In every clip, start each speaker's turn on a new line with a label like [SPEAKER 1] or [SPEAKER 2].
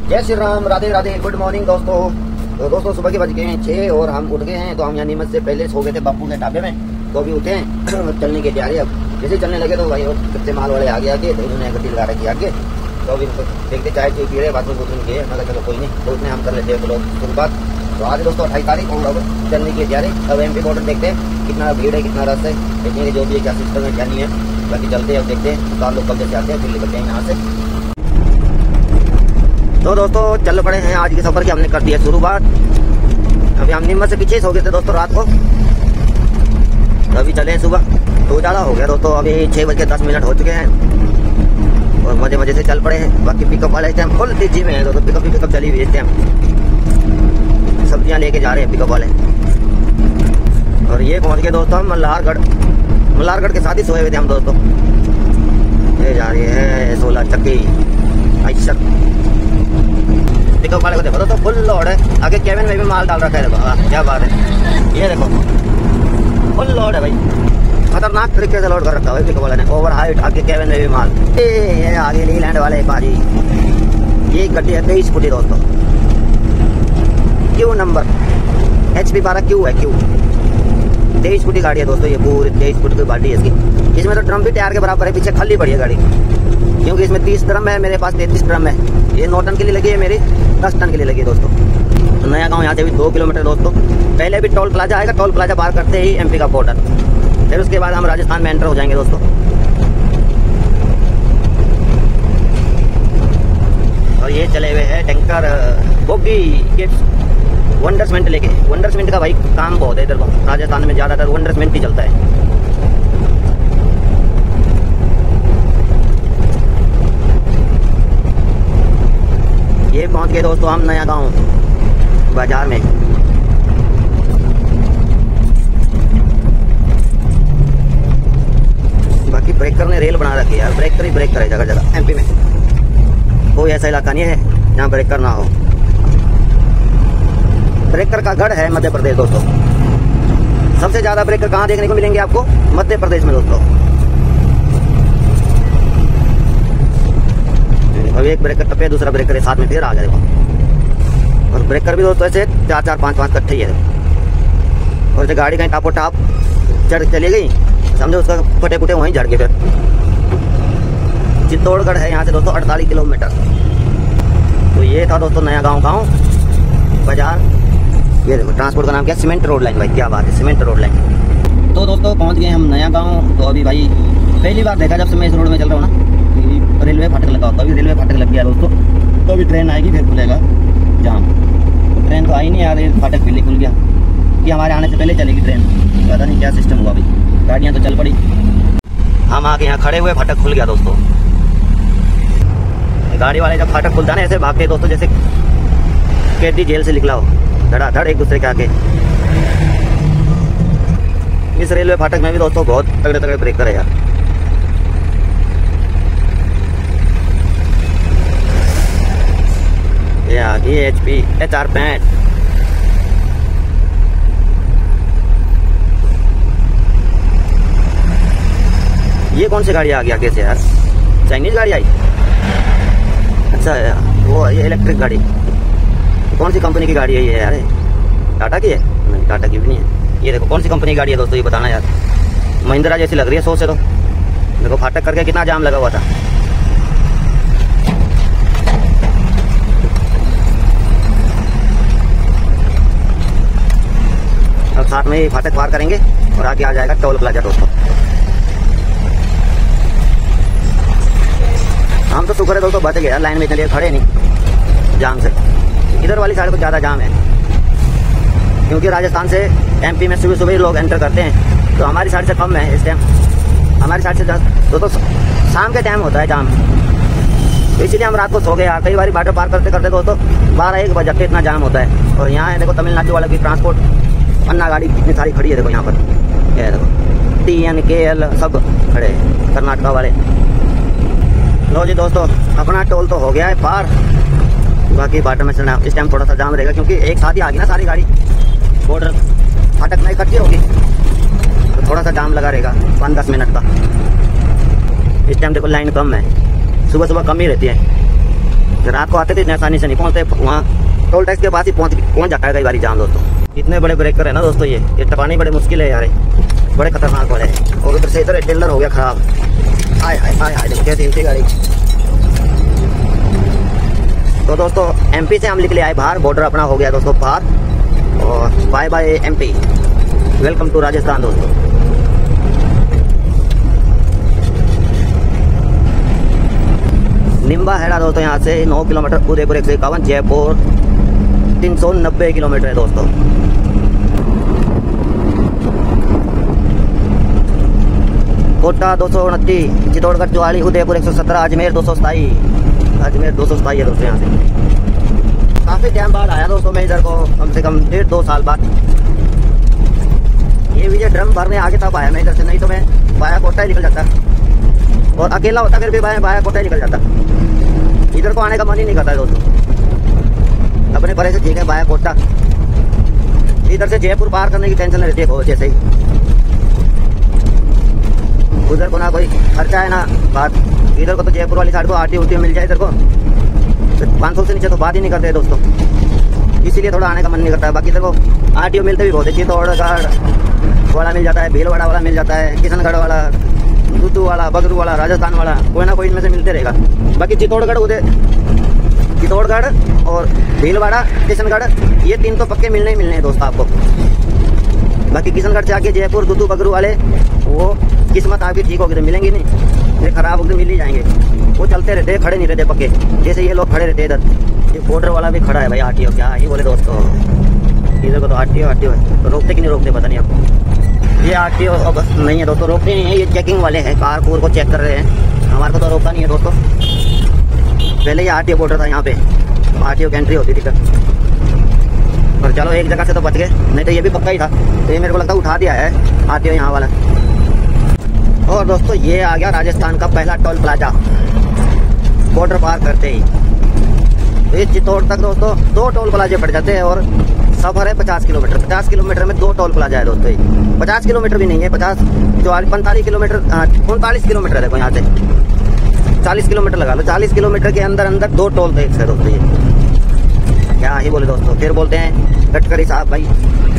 [SPEAKER 1] जय Shri Ram, Radhe Radhe, good morning दोस्तों। तो दोस्तों सुबह के बज गए हैं 6 और हम उठ गए हैं। तो हम यहाँ नीमच से पहले सो गए थे बापू के ढाबे में, तो अभी उठे हैं चलने की तैयारी। अब जैसे चलने लगे तो भाई कच्चे माल वाले आगे उन्होंने गड्डी लगा रखी आगे। तो अभी देखते चाय चुई पी रहे, बाथरूम बुथरूम किए, मतलब चलो कोई नहीं, तो उसने हम कर लेते हैं लोग शुरुआत। तो आज दोस्तों 28 तारीख और अब चलने की तैयारी। अब MP बॉर्डर देखते हैं कितना भीड़ है, कितना रस है, देखेंगे जो भी है क्या सिस्टम है क्या नहीं है। बाकी चलते हैं, अब देखते हैं तो लोग कब जैसे आते हैं फिर निकलते हैं यहाँ से। तो दोस्तों चल पड़े हैं आज के सफर की, हमने कर दिया शुरुआत। अभी हम नीमच से पीछे सो गए थे दोस्तों रात को, तो अभी चले हैं सुबह। तो ज़्यादा हो गया दोस्तों, अभी 6:10 हो चुके हैं और मजे मजे से चल पड़े हैं। बाकी पिकअप वाले इस टाइम फुल तेजी में है दोस्तों, पिकअप चली हुई है इस टाइम, सब्जियाँ लेके जा रहे हैं पिकअप वाले। और ये पहुँच गए दोस्तों हम मल्हारगढ़ के साथ ही सोए हुए थे हम दोस्तों। ये जा रही है 16 चक्की ऐसा पिकअप वाले को देखो दोस्तों, फुल लोड है। आगे केबिन में भी माल डाल रखा है, देखो क्या बात है। ये देखो फुल लोड है भाई, खतरनाक तरीके से लोड कर रखा है पिकअप वाले ने, ओवर हाइट। आगे केबिन में भी माल। ये आगे लीलैंड वाले बाजी, ये गड्डी है 23 फुटी दोस्तों, क्यू नंबर HP 12 क्यू है, क्यू 23 फुटी गाड़ी है दोस्तों। ये पूरी 23 फुट की गाड़ी है इसकी। इसमें तो ड्रम भी टायर के बराबर है, पीछे खाली पड़ी है गाड़ी, क्योंकि इसमें 30 ड्रम है, मेरे पास 33 ड्रम है। ये 9 टन के लिए लगी है, मेरी 10 टन के लिए लगी है दोस्तों। तो नया गांव यहाँ से भी 2 किलोमीटर दोस्तों। पहले भी टोल प्लाजा आएगा, टोल प्लाजा पार करते ही MP का बॉर्डर, फिर उसके बाद हम राजस्थान में एंटर हो जाएंगे दोस्तों। और ये चले हुए हैं टैंकर बोगी के वंडर सीमेंट लेके। वंडर सीमेंट का भाई काम बहुत है इधर को, राजस्थान में ज्यादातर वंडर सीमेंट ही चलता है। ये पहुंच गए दोस्तों हम नया गांव बाजार में। बाकी ब्रेकर ने रेल बना रखी है यार, ब्रेकर ही ब्रेकर है जगह जगह MP में। कोई ऐसा इलाका नहीं है जहाँ ब्रेकर ना हो। ब्रेकर का गढ़ है मध्य प्रदेश दोस्तों। सबसे ज्यादा ब्रेकर कहाँ देखने को मिलेंगे आपको? मध्य प्रदेश में दोस्तों। अब एक ब्रेकर टपे, दूसरा ब्रेकर साथ में फिर आ गया देखो। और ब्रेकर भी दोस्तों ऐसे 4-4, 5-5 इकट्ठे ही है। और जब गाड़ी कहीं टापो टाप चढ़ चली गई, समझो उसका फटे फुटे वहीं झड़ गए। फिर चित्तौड़गढ़ है यहाँ से दोस्तों 48 किलोमीटर। तो ये था दोस्तों नया गांव बाजार। ये देखो ट्रांसपोर्ट का नाम क्या, सीमेंट रोड लाइन। भाई क्या बात है, सीमेंट रोड लाइन। तो दोस्तों पहुंच गए हम नया गांव। तो अभी भाई पहली बार देखा जब से मैं इस रोड में चल रहा हूँ ना, रेलवे फाटक लगा होता है। अभी रेलवे फाटक लग गया दोस्तों, तो अभी ट्रेन आएगी फिर खुलेगा जाम। तो ट्रेन तो आई नहीं यार, फाटक पहले खुल गया कि हमारे आने से पहले चलेगी ट्रेन। पता नहीं क्या सिस्टम हुआ भाई, गाड़ियाँ तो चल पड़ी, हम आके यहाँ खड़े हुए, फाटक खुल गया दोस्तों। गाड़ी वाले जब फाटक खुलता है ना ऐसे भागते दोस्तों, जैसे कैदी जेल से निकला हो, धड़ाधड़ एक दूसरे के आके। इस रेलवे फाटक में भी दोस्तों बहुत तगड़े तगड़े ब्रेकर है यार। ये आगे HP HR 65। ये कौन सी गाड़ी आ गई आगे से यार? चाइनीज गाड़ी आई। अच्छा वो ये इलेक्ट्रिक गाड़ी, कौन सी कंपनी की गाड़ी है ये यार? टाटा की है? नहीं टाटा की भी नहीं है। ये देखो कौन सी कंपनी की गाड़ी है दोस्तों, ये बताना यार। महिंद्रा जैसी लग रही है सोच से। तो देखो फाटक करके कितना जाम लगा हुआ था। अब साथ में ही फाटक पार करेंगे और आगे आ जाएगा टोल प्लाजा दोस्तों। हम तो शुक्र है दोस्तों बच गया, लाइन में इतने खड़े नहीं जाम से। इधर वाली साइड को ज़्यादा जाम है, क्योंकि राजस्थान से MP में सुबह सुबह ही लोग एंटर करते हैं, तो हमारी साइड से कम है इस टाइम। हमारी साइड से दोस्तों शाम के टाइम होता है जाम, तो इसीलिए हम रात को सो गए यार। कई बार बाटर पार करते करते दोस्तों 12-1 बजे इतना जाम होता है। और यहाँ है देखो तमिलनाडु वालों की ट्रांसपोर्ट, अन्ना गाड़ी कितनी सारी खड़ी है देखो यहाँ पर। ये देखो TN KL सब खड़े हैं, कर्नाटका वाले। लो जी दोस्तों अपना टोल तो हो गया है पार, बाकी बाटर में चलना। इस टाइम थोड़ा सा जाम रहेगा, क्योंकि एक साथ ही आ गई ना सारी गाड़ी, बॉर्डर फाटक में इकट्ठी होगी, तो थोड़ा सा जाम लगा रहेगा 5-10 मिनट का। इस टाइम देखो लाइन कम है, सुबह सुबह कम ही रहती है। रात को आते थे इतनी आसानी से नहीं पहुँचते, वहाँ टोल टैक्स के पास ही पहुँच जाता है कई बार जाम दोस्तों। इतने बड़े ब्रेकर है ना दोस्तों, ये टपाने बड़े मुश्किल है यार, बड़े खतरनाक वाले हैं। और उधर से इधर टेलर हो गया खराब। आय हाय हाय हाय, देखो कैसी इनकी गाड़ी। तो दोस्तों एमपी से हम निकले आए बाहर, बॉर्डर अपना हो गया दोस्तों पार। और bye bye MP, welcome to Rajasthan दोस्तों। निम्बा हैड़ा दोस्तों यहाँ से 9 किलोमीटर, उदयपुर 151, जयपुर 390 किलोमीटर है दोस्तों। कोटा 229, चित्तौड़गढ़ 44, उदयपुर 117, अजमेर 227, अजमेर 227 है दोस्तों यहाँ से। काफ़ी टाइम बाद आया दोस्तों मैं इधर को, कम से कम 1.5-2 साल बाद। ये विजय ड्रम भरने आगे तब आया मैं इधर से, नहीं तो मैं बाया कोटा ही निकल जाता, और अकेला होता फिर भी बाया कोटा ही निकल जाता। इधर को आने का मन ही नहीं करता है दोस्तों, अपने परे से ठीक है बाया कोटा। इधर से जयपुर पार करने की टेंशन रहती है बहुत, जैसे ही उधर को ना कोई खर्चा है ना बात। इधर को तो जयपुर वाली साइड को आरटीओ मिल जाए इधर को, तो 500 से नीचे तो बात ही नहीं करते दोस्तों, इसीलिए थोड़ा आने का मन नहीं करता है। बाकी इधर को आरटीओ मिलते भी बहुत है, चित्तौड़गढ़ वाला मिल जाता है, भीलवाड़ा वाला मिल जाता है, किशनगढ़ वाला, दूदू वाला, बगरू वाला, राजस्थान वाला, कोई ना कोई इनमें से मिलते रहेगा। बाकी चित्तौड़गढ़ और भीलवाड़ा, किशनगढ़, ये 3 तो पक्के मिलने ही मिलने हैं दोस्तों आपको। बाकी किशनगढ़ से आके जयपुर, दूदू, बगरू वाले वो किस्मत आपकी ठीक होगी तो मिलेंगे नहीं, ये खराब होकर मिल ही जाएंगे। वो चलते रहते, खड़े नहीं रहते पक्के, जैसे ये लोग खड़े रहते इधर। ये बॉर्डर वाला भी खड़ा है भाई, आरटीओ क्या ही बोले दोस्तों, इधर को तो आरटीओ है, तो रोकते कि नहीं रोकते पता नहीं आपको। ये आरटीओ अब नहीं है दोस्तों, रोकते नहीं है, ये चेकिंग वाले हैं, कार कूर को चेक कर रहे हैं, हमारे को तो रोकता नहीं है दोस्तों। पहले ये आरटीओ बॉर्डर था यहाँ पे, आरटीओ की एंट्री होती थी पर चलो एक जगह से तो बच गए, नहीं तो ये भी पक्का ही था। तो ये मेरे को लगता है उठा दिया है आरटीओ यहाँ वाला। और दोस्तों ये आ गया राजस्थान का पहला टोल प्लाजा, बॉर्डर पार करते ही। तो ये चित्तौड़ तक दोस्तों 2 टोल प्लाजे पड़ जाते हैं, और सफर है 50 किलोमीटर। 50 किलोमीटर में 2 टोल प्लाजा है दोस्तों। ये 50 किलोमीटर भी नहीं है, 45 किलोमीटर, 39 किलोमीटर देखो यहाँ से, 40 किलोमीटर लगा लो, 40 किलोमीटर के अंदर 2 टोल टैक्स है दोस्तों। ये क्या ही बोले दोस्तों, फिर बोलते हैं गडकरी साहब भाई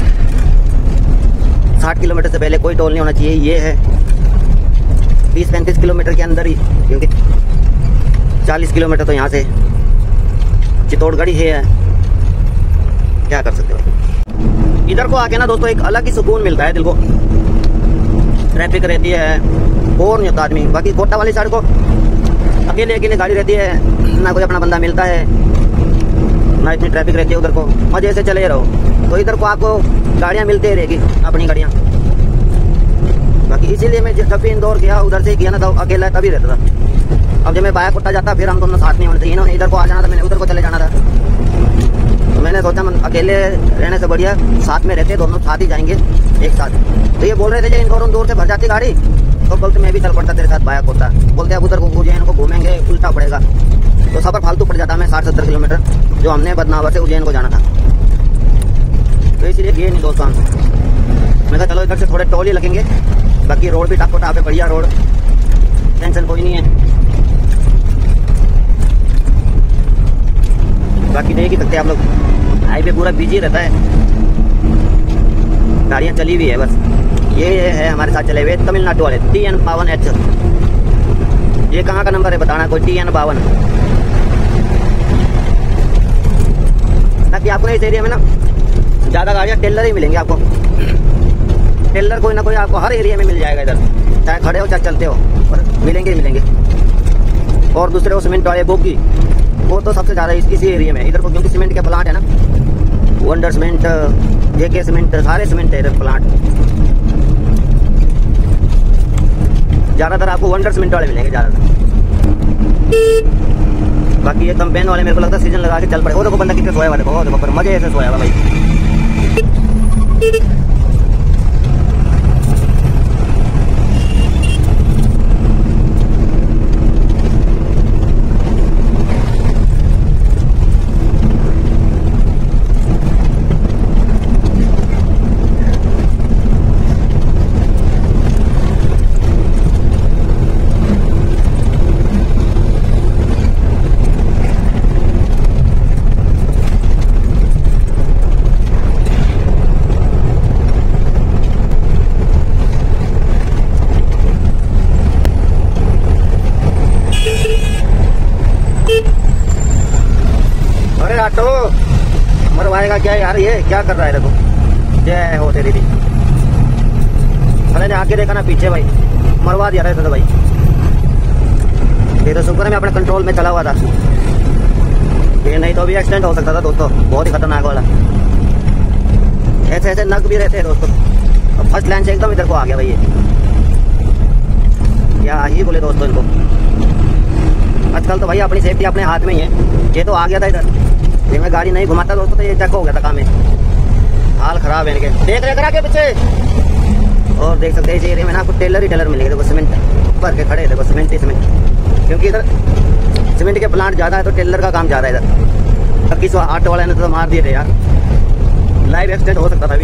[SPEAKER 1] 60 किलोमीटर से पहले कोई टोल नहीं होना चाहिए। ये है 30-35 किलोमीटर के अंदर ही, क्योंकि 40 किलोमीटर तो यहाँ से चित्तौड़गढ़ ही है, क्या कर सकते हो। इधर को आके ना दोस्तों एक अलग ही सुकून मिलता है दिल को, ट्रैफिक रहती है, बोर नहीं होता आदमी। बाकी कोटा वाली साइड को अकेले गाड़ी रहती है, ना कोई अपना बंदा मिलता है, ना इतनी ट्रैफिक रहती है, उधर को मजे से चले रहो। तो इधर को आपको गाड़ियाँ मिलती रहेगी, अपनी गाड़ियाँ। बाकी इसीलिए मैं जब भी इंदौर गया, उधर से गया ना, तो अकेला तभी रहता था। अब जब मैं बाया कोटा जाता, फिर हम दोनों साथ नहीं होने थे, इन्होंने इधर को आ जाना था, मैंने उधर को चले जाना था। तो मैंने सोचा मन अकेले रहने से बढ़िया साथ में रहते, दोनों साथ ही जाएंगे एक साथ। तो ये बोल रहे थे इंदौर से भर जाती गाड़ी, तो बोलते मैं भी चल पड़ता तेरे साथ बाया कोटा। बोलते अब उधर को उज्जैन को घूमेंगे, उल्टा पड़ेगा, तो सफर फालतू पड़ जाता। मैं 60-70 किलोमीटर जो हमने बदनावर से उज्जैन को जाना था, तो इसलिए ये नहीं दोस्तों। मैं कहा चलो इधर से थोड़े टोल ही लगेंगे, बाकी रोड भी टाप टाप है, बढ़िया रोड, टेंशन कोई नहीं है। बाकी देख ही सकते हैं आप लोग, हाईवे पूरा बिजी रहता है, गाड़ियाँ चली हुई है बस। ये है हमारे साथ चले हुए तमिलनाडु वाले TN52H। ये कहाँ का नंबर है बताना कोई, TN52। ताकि आपको इस एरिया में ना ज़्यादा गाड़ियाँ टेलर ही मिलेंगे आपको, टेलर कोई ना कोई आपको हर एरिया में मिल जाएगा इधर, चाहे खड़े हो चाहे चलते हो, पर मिलेंगे ही मिलेंगे। और दूसरे वो सीमेंट वाले बोगी, वो तो सबसे ज़्यादा इसी एरिया में इधर को, क्योंकि सीमेंट के प्लांट है ना, वंडर सीमेंट, JK सीमेंट, सारे सीमेंट है इधर प्लांट। ज़्यादातर आपको वंडर सीमेंट वाले मिलेंगे ज़्यादातर। बाकी ये कंपेन वाले मेरे को लगता है सीजन लगा के चल पड़े। वो देखो बंदा कितने सोया हुआ, देखो देखो, पर मजे से सोया हुआ भाई। ऑटो मरवाएगा क्या यार, ये क्या कर रहा है देखो। जय हो तेरी दी। मैंने आगे देखा ना पीछे भाई, मरवा दिया रहता था भाई। ये तो शुक्र है मैं अपने कंट्रोल में चला हुआ था, ये नहीं तो अभी एक्सीडेंट हो सकता था दोस्तों, बहुत ही खतरनाक वाला। ऐसे ऐसे नग भी रहते हैं दोस्तों। अब फर्स्ट लाइन से एकदम इधर को आ गया भाई, ये क्या ही बोले दोस्तों इनको। आजकल तो भाई अपनी सेफ्टी अपने हाथ में ही है। ये तो आ गया था इधर, ये मैं गाड़ी नहीं घुमाता दोस्तों तो ये चेक हो गया था काम में। हाल खराब है इनके, देख रहे करा के पीछे। और देख सकते हैं इस एरिया में ना आपको टेलर ही टेलर मिलेंगे। देखो सीमेंट भर के खड़े, देखो सीमेंट ही सीमेंट, क्योंकि इधर सीमेंट के प्लांट ज़्यादा है तो टेलर का काम ज़्यादा है इधर। अब किस ऑटो वाले ने तो मार दिए थे यार, लाइव एक्सीडेंट हो सकता था अभी,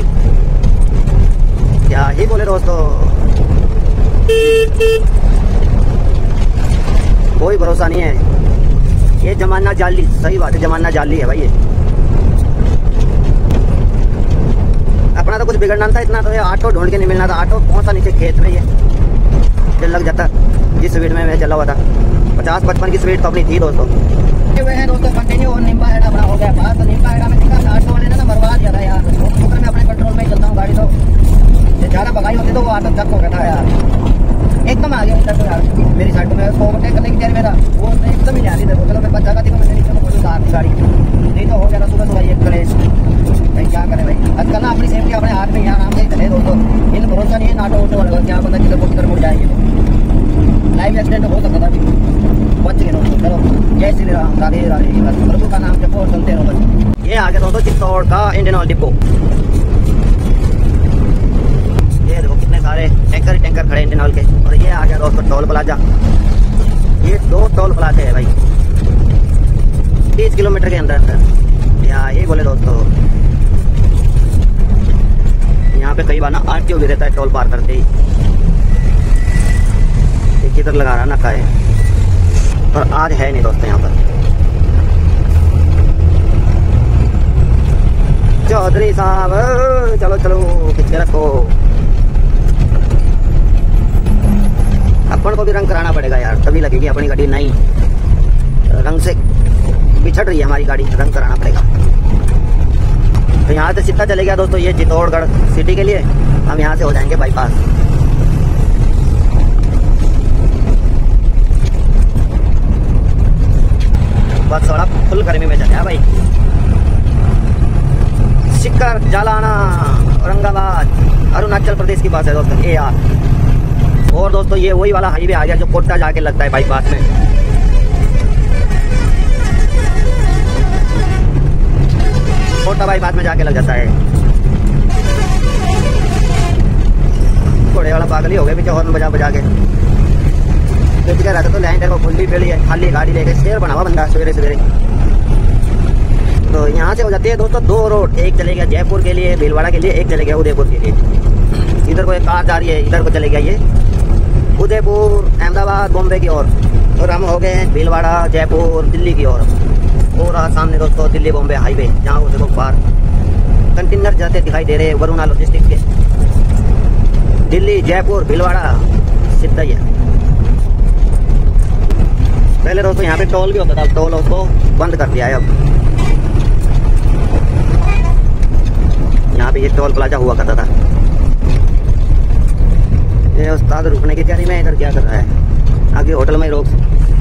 [SPEAKER 1] क्या ही बोले दोस्तों। कोई भरोसा नहीं है, ये जमाना जाली, सही बात है जमाना जाली है भाई। ये अपना तो कुछ बिगड़ना था इतना, तो ये ऑटो ढूंढ के नहीं मिलना था। ऑटो पहुंचा नीचे खेत में, ये लग जाता जिस स्पीड में मैं चला हुआ था। 50-55 की स्पीड तो अपनी थी दोस्तों। है दोस्तों कंटिन्यू। और निम्बा हेडा बड़ा हो गया बात, तो निम्बा हेडा में देखा ऑटो वाले ने ना मरवा दिया था यार। शुक्र मैं अपने कंट्रोल में चलता हूँ गाड़ी, तो ज़्यादा भगाई होती तो वो ऑटो चक हो गया था यार। एकदम आ गया इधर को यार, मेरी साइड में उसको ओवरटेक करने की तैयारी में था, वो एकदम ही नहीं आ रही थी। चलो मैं बच जाता थी, मैंने नीचे को उतार दी गाड़ी, नहीं तो हो गया था सुबह सुबह एक कलेश। भाई क्या करें भाई, आजकल ना अपनी सेफ्टी अपने हाथ में ही, आराम से ही चले दोस्तों। इन भरोसा नहीं है ऑटो ऑटो वाले, क्या पता किधर को किधर मुड़ जाएंगे। लाइव एक्सीडेंट हो सकता था अभी, बच गए दोस्तों। चलो जय श्री राम, राधे राधे, बस प्रभु का नाम जपो और चलते रहो बस। ये आ गया दोस्तों चित्तौड़ का इंडियन ऑयल डिपो। ये देखो कितने सारे टैंकर टैंकर खड़े इंडियन ऑयल के। और ये आ गया दोस्तों टोल प्लाजा। ये 2 टोल प्लाजे है भाई 30 किलोमीटर के अंदर अंदर। यहाँ ये बोले दोस्तों, यहाँ पे कई बार ना आरटीओ भी रहता है टोल पार करते ही। किधर लगा रहा ना का है, पर आज है नहीं दोस्तों यहाँ पर। चौधरी साहब चलो चलो कितने रखो। अपन को भी रंग कराना पड़ेगा यार, तभी लगेगी अपनी गाड़ी नई। रंग से बिछड़ रही है हमारी गाड़ी, रंग कराना पड़ेगा। तो यहाँ से सीधा चले गया दोस्तों ये चित्तौड़गढ़ सिटी के लिए। हम यहाँ से हो जाएंगे बाईपास। बस थोड़ा फुल गर्मी में चले भाई। सिक्कर, जालाना, औरंगाबाद, अरुणाचल प्रदेश की बात है दोस्तों ये यार। और दोस्तों ये वही वाला हाईवे आ गया जो कोटा जाके लगता है बाईपास में। कोटा बाईपास में जाके लग जाता है। घोड़े वाला पागल ही हो गया पीछे हॉर्न बजा बजा के। तो क्या रहता तो लैंडर को खुली पेड़ी है, खाली गाड़ी लेके शेर बना हुआ बंदा सवेरे सवेरे। तो यहाँ से हो जाती है दोस्तों 2 रोड, एक चले गया जयपुर के लिए, भीलवाड़ा के लिए, एक चले गया उदयपुर के लिए। इधर को एक कार जा रही है, इधर को चले गया ये उदयपुर, अहमदाबाद, बॉम्बे की ओर। और हम हो गए भीलवाड़ा, जयपुर, दिल्ली की ओर। और सामने दोस्तों दिल्ली बॉम्बे हाईवे, जहाँ वो देखो बाहर कंटेनर जाते दिखाई दे रहे हैं वरुणा लॉजिस्टिक्स के। दिल्ली, जयपुर, भीलवाड़ा सीधा ही है। पहले दोस्तों यहाँ पे टोल भी होता था, टोल उसको बंद कर दिया है अब। यहाँ पे ये टोल प्लाजा हुआ करता था। ये उस्ताद रुकने की तैयारी में इधर क्या कर रहा है, आगे होटल में ही रोक।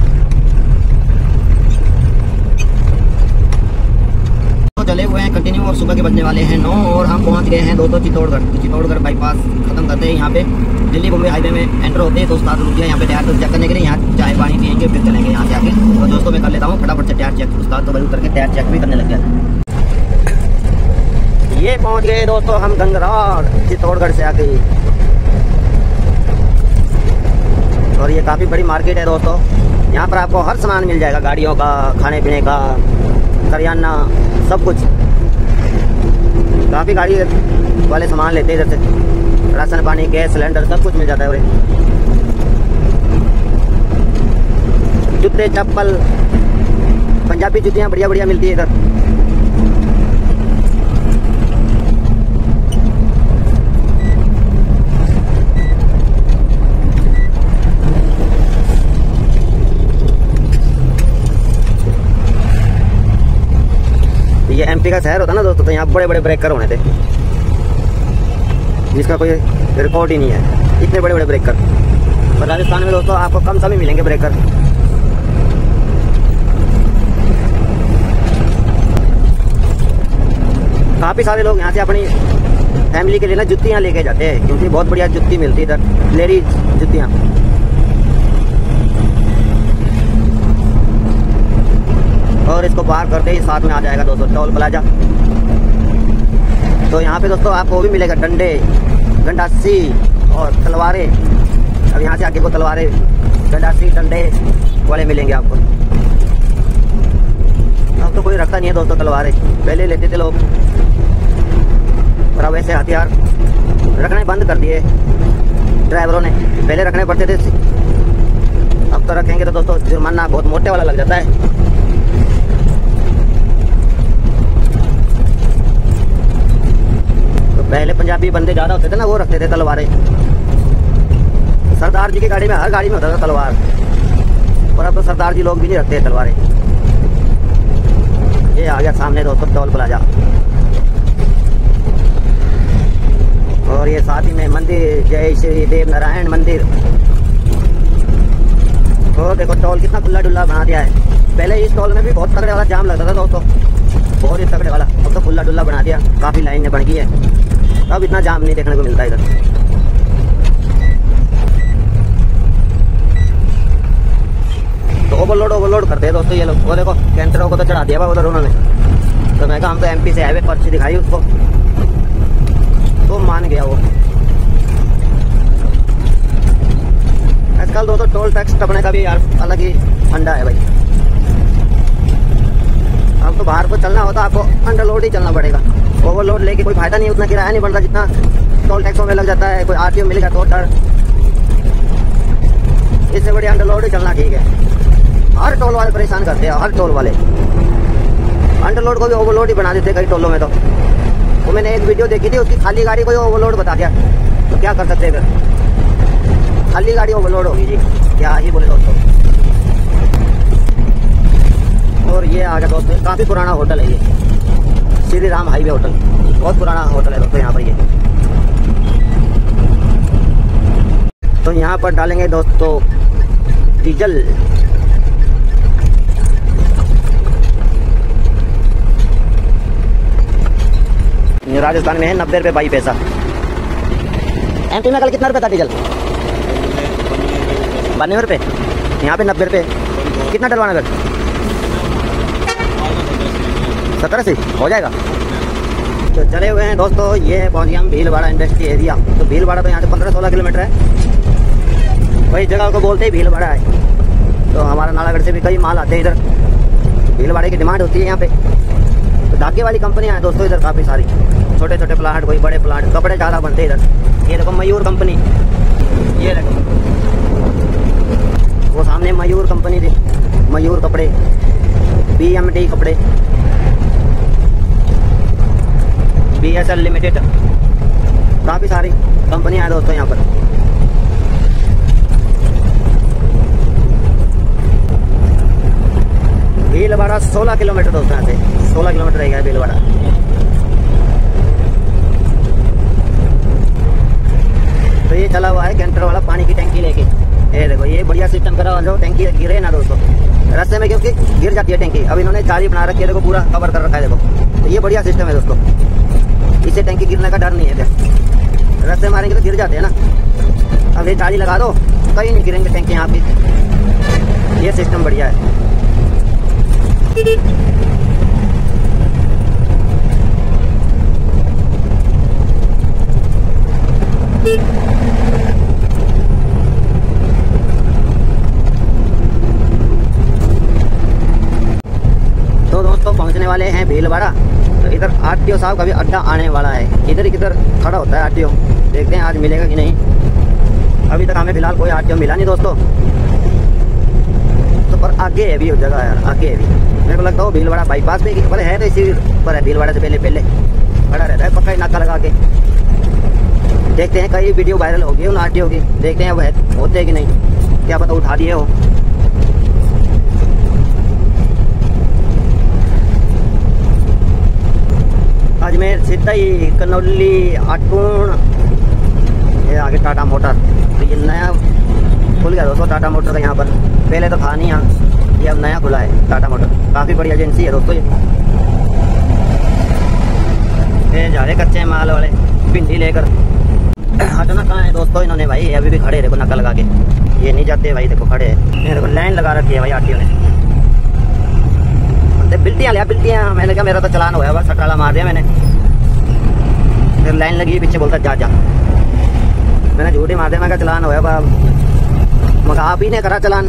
[SPEAKER 1] तो चले हुए हैं कंटिन्यू और सुबह के बजने वाले हैं 9 और हम पहुंच गए हैं दोस्तों चित्तौड़गढ़। चित्तौड़गढ़ बाईपास खत्म करते हैं, यहाँ पे दिल्ली बॉम्बे हाईवे में एंटर होते हैं। तो उस्ताद रुक गया यहाँ पे टायर चेक करने के लिए, यहाँ चाय पानी पियेंगे फिर चलेंगे यहाँ से आके। तो दोस्तों मैं कर लेता हूँ फटाफट से टायर चेक। उस्ताद तो भाई उतर के टायर चेक भी करने लग गया। ये पहुंच गए दोस्तों हम गंगरार चित्तौड़गढ़ से आके। और ये काफ़ी बड़ी मार्केट है दोस्तों, यहाँ पर आपको हर सामान मिल जाएगा, गाड़ियों का, खाने पीने का, करियाना, सब कुछ। काफ़ी गाड़ी वाले सामान लेते हैं इधर से, राशन पानी, गैस सिलेंडर सब कुछ मिल जाता है। और जूते चप्पल, पंजाबी जूतियाँ बढ़िया बढ़िया मिलती है इधर। ये एमपी का शहर होता ना दोस्तों, तो यहाँ बड़े बड़े ब्रेकर होने थे जिसका कोई रिकॉर्ड ही नहीं है, इतने बड़े बड़े ब्रेकर। और राजस्थान में दोस्तों आपको कम समय मिलेंगे ब्रेकर। काफ़ी सारे लोग यहाँ से अपनी फैमिली के लिए ना जुत्तियाँ लेके जाते हैं, क्योंकि बहुत बढ़िया जुत्ती मिलती है इधर, लेडीज जुत्तियाँ। और इसको पार करते ही साथ में आ जाएगा दोस्तों टोल प्लाजा। तो यहाँ पे दोस्तों आपको भी मिलेगा डंडे, गंडासी और तलवारें। अब यहाँ से आगे को तलवारें, गंडासी, डंडे वाले मिलेंगे आपको। अब तो कोई रखता नहीं है दोस्तों तलवारें, पहले लेते थे लोग, और अब ऐसे हथियार रखने बंद कर दिए ड्राइवरों ने। पहले रखने पड़ते थे, अब तो रखेंगे तो दोस्तों जुर्माना बहुत मोटे वाला लग जाता है। तो पहले पंजाबी बंदे ज़्यादा होते थे ना, वो रखते थे तलवारें। सरदार जी की गाड़ी में, हर गाड़ी में होता था तलवार, और अब तो सरदार जी लोग भी नहीं रखते तलवारें। ये आ गया सामने दोस्तों टोल प्लाजा, और ये साथ ही में मंदिर, जय श्री देव नारायण मंदिर। और देखो टोल कितना खुला डुल्ला बना दिया है। पहले इस टोल में भी बहुत तगड़े वाला जाम लगता था दोस्तों, बहुत ही तगड़े वाला। अब तो खुला डुल्ला बना दिया, काफ़ी लाइनें बन गई है, अब इतना जाम नहीं देखने को मिलता इधर। तो ओवरलोड करते हैं दोस्तों ये लोग। वो देखो कैंटरों को तो चढ़ा दिया उधर उन्होंने। तो मैं कहा हम तो एमपी से आए हुए, पर्ची दिखाई उसको तो मान गया वो। आजकल दोस्तों टोल टैक्स टपने का भी यार अलग ही फंडा है भाई। अब तो बाहर को चलना होता आपको अंडरलोड ही चलना पड़ेगा, ओवरलोड लेके कोई फायदा नहीं, उतना किराया नहीं बढ़ता जितना टोल टैक्सों में लग जाता है। कोई आरटीओ मिलेगा तो डर, इससे बड़ी अंडरलोड ही चलना ठीक है। हर टोल वाले परेशान करते हैं, हर टोल वाले अंडरलोड को भी ओवरलोड ही बना देते कई टोलों में। तो मैंने एक वीडियो देखी थी, उसकी खाली गाड़ी को ओवरलोड बता दिया, तो क्या कर सकते हैं फिर, खाली गाड़ी ओवरलोड होगी जी, क्या ही बोले दोस्तों। और ये आ गया दोस्तों, काफ़ी पुराना होटल है ये, श्री राम हाईवे होटल, बहुत पुराना होटल है दोस्तों यहाँ पर ये। तो यहाँ पर डालेंगे दोस्तों डीजल। राजस्थान में है 90 रुपये 22 पैसा। एमपी में कल कितना रुपये था डीजल? 92 रुपये, यहाँ पे 90 रुपये। कितना डलवाना फिर? 17 से हो जाएगा। तो चले हुए हैं दोस्तों, ये पहुँच गया हम भीलवाड़ा इंडस्ट्री एरिया। तो भीलवाड़ा तो यहाँ से 15-16 किलोमीटर है, वही जगह को बोलते ही भीलवाड़ा है। तो हमारा नालागढ़ से भी कई माल आते हैं इधर, भीलवाड़े की डिमांड होती है यहाँ पे। तो धागे वाली कंपनियाँ हैं दोस्तों इधर काफ़ी सारी, छोटे छोटे प्लांट, कोई बड़े प्लांट, कपड़े ज़्यादा बनते हैं इधर। ये देखो मयूर कंपनी, ये देखो वो सामने मयूर कंपनी थी, मयूर कपड़े, BMD कपड़े, BSL लिमिटेड, काफ़ी सारी कंपनियाँ हैं दोस्तों यहाँ पर। भीलवाड़ा 16 किलोमीटर दोस्तों यहाँ से, 16 किलोमीटर रहेगा भीलवाड़ा। तो ये चला हुआ है कैंटर वाला पानी की टैंकी लेके। ये देखो ये बढ़िया सिस्टम करा हुआ, जो टैंकी गिरे ना दोस्तों रास्ते में, क्योंकि गिर जाती है टैंकी। अब इन्होंने जाली बना रखी है, देखो पूरा कवर कर रखा है देखो। तो ये बढ़िया सिस्टम है दोस्तों, इससे टैंकी गिरने का डर नहीं है। फिर रास्ते मारेंगे तो गिर जाते हैं ना, अब ये जाली लगा दो कहीं नहीं गिरेंगे टैंकी यहाँ पे। ये सिस्टम बढ़िया है। तो दोस्तों पहुंचने वाले हैं भीलवाड़ा। तो इधर आरटीओ साहब का भी अड्डा आने वाला है, इधर ही किधर खड़ा होता है आरटीओ, देखते हैं आज मिलेगा कि नहीं। अभी तक हमें फिलहाल कोई आरटीओ मिला नहीं दोस्तों। तो पर आगे है भी वो जगह यार, आगे है भी। मेरे को लगता है भीलवाड़ा बाईपास पे बोले है, तो इसी पर है, भीलवाड़ा से पहले खड़ा रहता है पक्का नाका लगा के। देखते हैं, कई वीडियो वायरल होगी उन आरटीओ की, देखते हैं वह होते हैं कि नहीं, क्या पता उठा दिए हो। अजमेर सीधा ही कनौली आटूण, ये आगे टाटा मोटर। तो ये नया खुल गया दोस्तों टाटा मोटर का यहाँ पर, पहले तो था नहीं यहाँ, ये अब नया खुला है टाटा मोटर। काफ़ी बड़ी एजेंसी है दोस्तों ये जा रहे कच्चे माल वाले भिंडी लेकर। हटना कहाँ है दोस्तों इन्होंने भाई, अभी भी खड़े देखो नक्का लगा के, ये नहीं जाते भाई, देखो खड़े हैं, देखो लाइन लगा रखी है भाई आरटीओ ने। बिल्टियाँ लिया बिल्टियाँ, मैंने कहा मेरा तो चलान हुआ बस, सटाला मार दिया मैंने। फिर लाइन लगी पीछे, बोलता जा जा, मैंने झूठी मार दिया, मैं कहा चलान हुआ बाब, मगर आप ही ने करा चलान।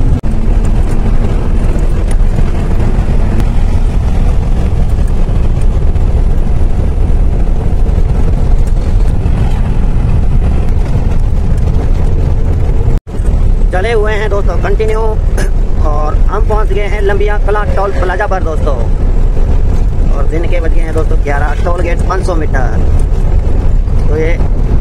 [SPEAKER 1] चले हुए हैं दोस्तों कंटिन्यू, और हम पहुंच गए हैं लंबिया कला टोल प्लाजा पर दोस्तों, और दिन के बज गए हैं दोस्तों 11। Toll gate 500 metre. तो ये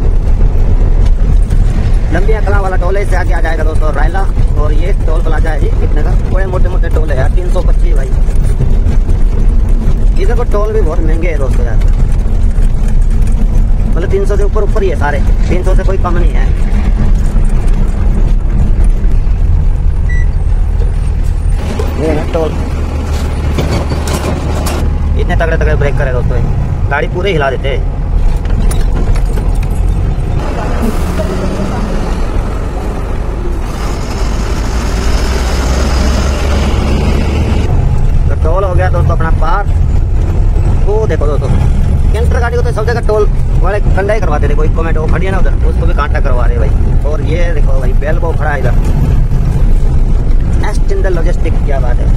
[SPEAKER 1] लंबिया कला वाला टोल है, इससे आगे आ जाएगा दोस्तों रायला, और ये टोल प्लाजा है जी कितने का, बड़े मोटे मोटे टोल है यार, 325 भाई। इधर को टोल भी बहुत महंगे है दोस्तों यार, मतलब 300 से ऊपर ही है सारे, 300 से कोई कम नहीं है। ये है टोल, इतने तगड़े तगड़े ब्रेक करे दोस्तों, गाड़ी पूरे हिला देते। तो टोल हो गया दोस्तों अपना पार। वो देखो दोस्तों कैंटर गाड़ी को तो सब जगह टोल वाले कंडा ही करवाते थे, कोई कमेंट वो खड़ी है ना उधर, उसको भी कांटा करवा रहे भाई। और ये देखो भाई बेल को खड़ा है इधर, जिंदल लॉजिस्टिक, क्या बात है।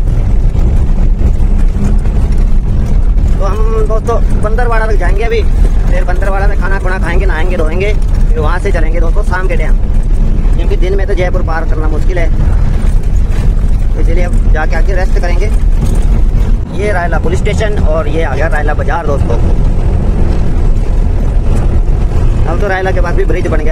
[SPEAKER 1] तो हम दोस्तों बंदरवाड़ा तक जाएंगे अभी, फिर बंदरवाड़ा में खाना खुना खाएंगे, नहाएंगे धोएंगे, फिर वहाँ से चलेंगे दोस्तों शाम के टाइम, क्योंकि दिन में तो जयपुर पार करना मुश्किल है, इसलिए अब जाके आके रेस्ट करेंगे। ये रायला पुलिस स्टेशन और ये आ गया रायला बाजार दोस्तों। अब तो रायला के बाद भी ब्रिज बन गया,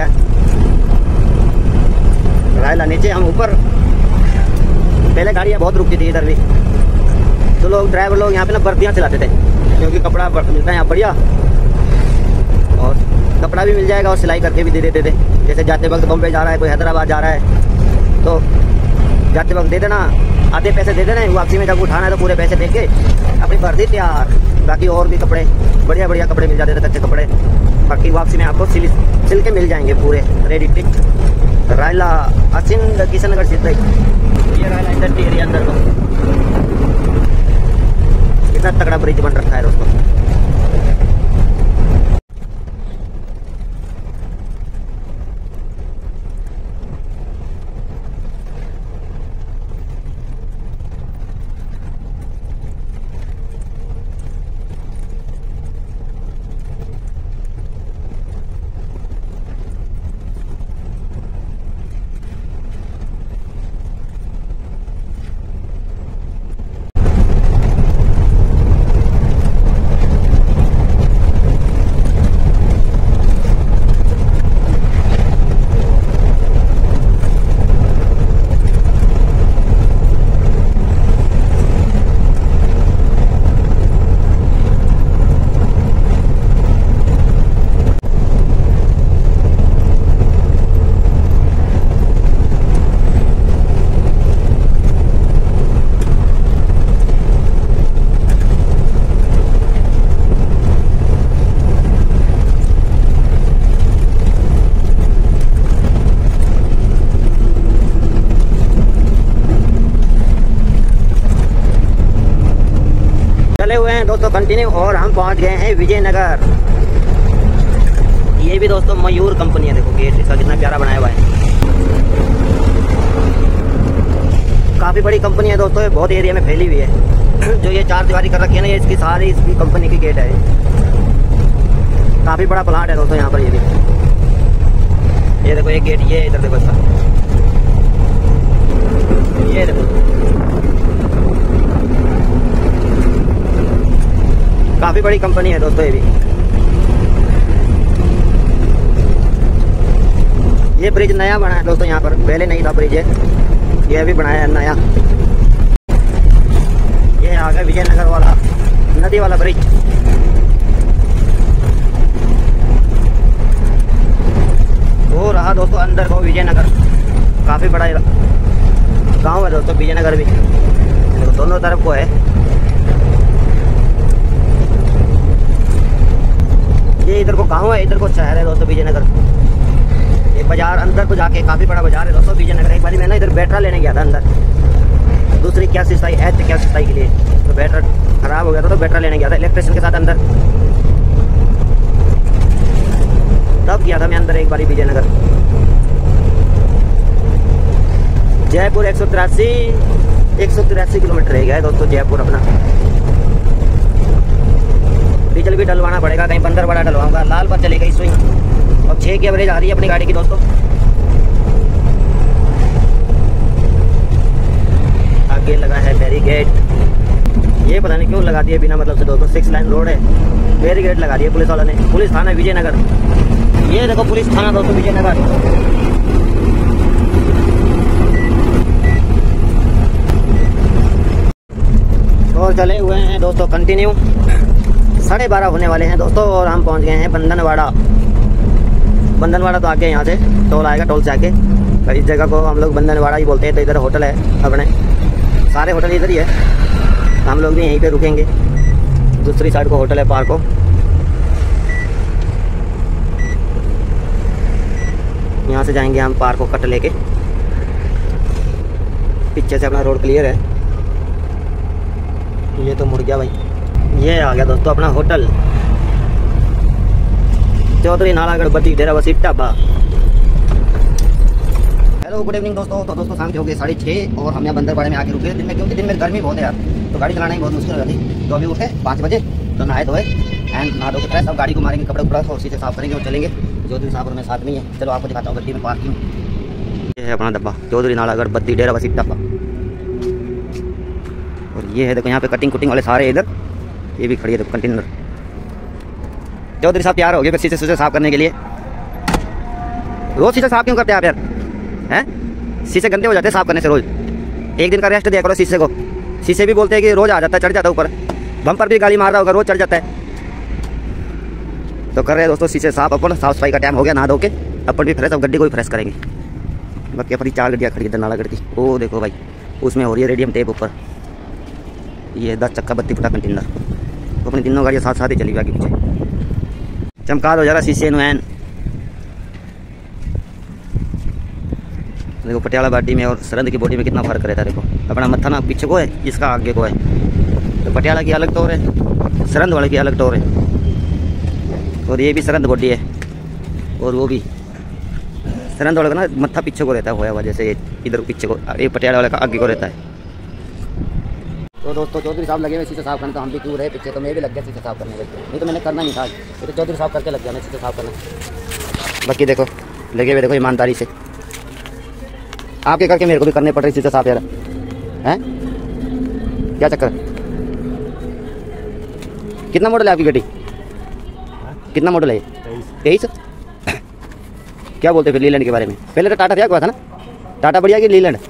[SPEAKER 1] रायला नीचे, हम ऊपर। पहले गाड़ियाँ बहुत रुकती थी इधर भी, तो लोग ड्राइवर लोग यहाँ पे ना बर्दियाँ चलाते थे, क्योंकि कपड़ा मिलता है यहाँ बढ़िया, और कपड़ा भी मिल जाएगा और सिलाई करके भी दे देते थे। जैसे जाते वक्त बम्बई जा रहा है, कोई हैदराबाद जा रहा है, तो जाते वक्त दे देना, आधे पैसे दे देना, वापसी में जब उठाना है तो पूरे पैसे दे के अपनी वर्दी तैयार। बाकी और भी कपड़े बढ़िया बढ़िया कपड़े मिल जाते थे, कच्चे कपड़े, बाकी वापसी में आपको सिल के मिल जाएंगे पूरे रेडी टिक। रायला असिंद किशनगढ़ सीधा, ये रायला इंडस्ट्री एरिया अंदर को कितना तगड़ा ब्रिज बन रखा है दोस्तों। दोस्तों कंटिन्यू, और हम पहुंच गए हैं विजयनगर। ये भी दोस्तों मयूर कंपनी है, देखो गेट इसका कितना प्यारा बनाया हुआ है। काफ़ी बड़ी कंपनी है दोस्तों, ये बहुत एरिया में फैली हुई है। जो ये चार दीवारी कर रखी है ना, ये इसकी सारी इसकी कंपनी की गेट है। काफ़ी बड़ा प्लांट है दोस्तों यहाँ पर। ये भी ये देखो एक गेट, ये इधर देखो इसका, ये देखो काफ़ी बड़ी कंपनी है दोस्तों। ये भी ये ब्रिज नया बना है दोस्तों यहाँ पर, पहले नहीं था ब्रिज, ये भी बनाया है नया। ये आ गया विजयनगर वाला नदी वाला ब्रिज। वो रहा दोस्तों अंदर को विजयनगर, काफ़ी बड़ा गांव है दोस्तों विजयनगर भी, दोनों तरफ को है। ये इधर को गांव है, इधर को शहर है दोस्तों विजयनगर। एक बाजार अंदर को जाके, काफ़ी बड़ा बाजार है दोस्तों विजयनगर। एक बार मैं ना इधर बैटरा लेने गया था अंदर, दूसरी क्या सिस्टाई क्या सिस्टाई के लिए, तो बैटरा खराब हो गया था तो बैटरा लेने गया था इलेक्ट्रिशियन के साथ अंदर, तब गया था मैं अंदर एक बार विजयनगर। जयपुर 183 किलोमीटर रह गया है दोस्तों जयपुर अपना। डीजल भी डलवाना पड़ेगा, कहीं बंदरवाड़ा डलवाऊंगा, लाल पर चलेगा इस वही। अब 6 की एवरेज आ रही है अपनी गाड़ी की दोस्तों। आगे लगा है बैरिकेड, ये पता नहीं क्यों लगा दिया बिना मतलब से दोस्तों। 6 लाइन रोड है, बैरिकेड लगा दिया पुलिस वाला ने। पुलिस थाना विजयनगर, ये देखो पुलिस थाना दोस्तों विजयनगर। और चले हुए हैं दोस्तों कंटिन्यू, 12:30 होने वाले हैं दोस्तों और हम पहुंच गए हैं बंधनवाड़ा। बंधनवाड़ा तो आगे यहाँ से टोल आएगा, टोल से आके इस जगह को हम लोग बंधनवाड़ा ही बोलते हैं। तो इधर होटल है अपने, सारे होटल इधर ही है, हम लोग भी यहीं पे रुकेंगे। दूसरी साइड को होटल है पार्को। यहाँ से जाएंगे हम पार्क को कट लेके, पीछे से अपना रोड क्लियर है। ये तो मुड़ गया भाई, ये आ गया दोस्तों अपना होटल चौधरी नालागढ़ बत्ती Derabassi dhaba. Hello good evening दोस्तों। तो दोस्तों शाम के हो गए 6:30 और हम यहाँ बंदरवाड़े में आके रुके दिन में, क्योंकि दिन में गर्मी बहुत है यार, तो गाड़ी चलाना ही बहुत मुश्किल हो जाती। तो अभी उठे 5 बजे, तो नहाए धोए एंड नहा धो के फ्रेश, अब गाड़ी को मारेंगे कपड़ा उपड़ा और शीशे साफ करेंगे और चलेंगे। चौधरी साहब और मैं साथ में ही है, चलो आपको दिखाता हूँ गड्डी में पार्किंग। ये है अपना डब्बा चौधरी नालागढ़ बत्ती डेराबस्सी ढाबा। और ये है देखो यहाँ पे कटिंग कुटिंग वाले सारे इधर, ये भी खड़ी है देखो कंटेनर। चौधरी साहब तैयार हो गए फिर शीशे साफ करने के लिए। रोज शीशे साफ क्यों करते हैं आप यार, हैं? शीशे गंदे हो जाते हैं साफ करने से रोज। एक दिन का रेस्ट दिया करो शीशे को। शीशे भी बोलते हैं कि रोज आ जाता है, चढ़ जाता है ऊपर, बम्पर भी गाली मार रहा होगा, रोज चढ़ जाता है। तो कर रहे हैं दोस्तों शीशे साफ अपन। साफ सफाई का टाइम हो गया, नहा धो के अपन भी फ्रेश, अब गड्डी को भी फ्रेश करेंगे। बाकी अपनी 4 गड्डियाँ खड़ी है नालागढ़ की। वो देखो भाई उसमें हो रही है रेडियम टेप ऊपर। ये 10 चक्का 32 फुटा कंटेनर, तो अपनी तीनों गाड़ियाँ साथ साथ ही चली आगे पीछे। चमका दो जरा शीशे नैन। देखो पटियाला बॉडी में और सरंद की बॉडी में कितना फर्क रहता है। देखो अपना मत्था ना पीछे को है, इसका आगे को है। तो पटियाला की अलग टोर है, सरंद वाले की अलग टोर है। और ये भी सरंद बॉडी है, और वो भी सरंद वाले का ना मत्था पीछे को रहता है, होया हुआ जैसे इधर पीछे को, ये पटियाला वाले का आगे को रहता है। तो दोस्तों चौधरी साहब लगे हुए शीशे साफ करने, तो हम भी क्यों रहे पीछे, तो मैं भी लग गया शीशे साफ करने। नहीं तो मैंने करना नहीं था, ये तो चौधरी साहब करके लग गया मैं शीशे साफ करना। बाकी देखो लगे हुए देखो ईमानदारी से, आपके करके मेरे को भी करने पड़ रही शीशे साफ यार, हैं? क्या चक्कर? कितना मॉडल है आपकी गाड़ी? कितना मॉडल है? 23। क्या बोलते फिर लीलैंड के बारे में? पहले तो टाटा क्या हुआ था ना, टाटा बढ़िया कि लीलैंड?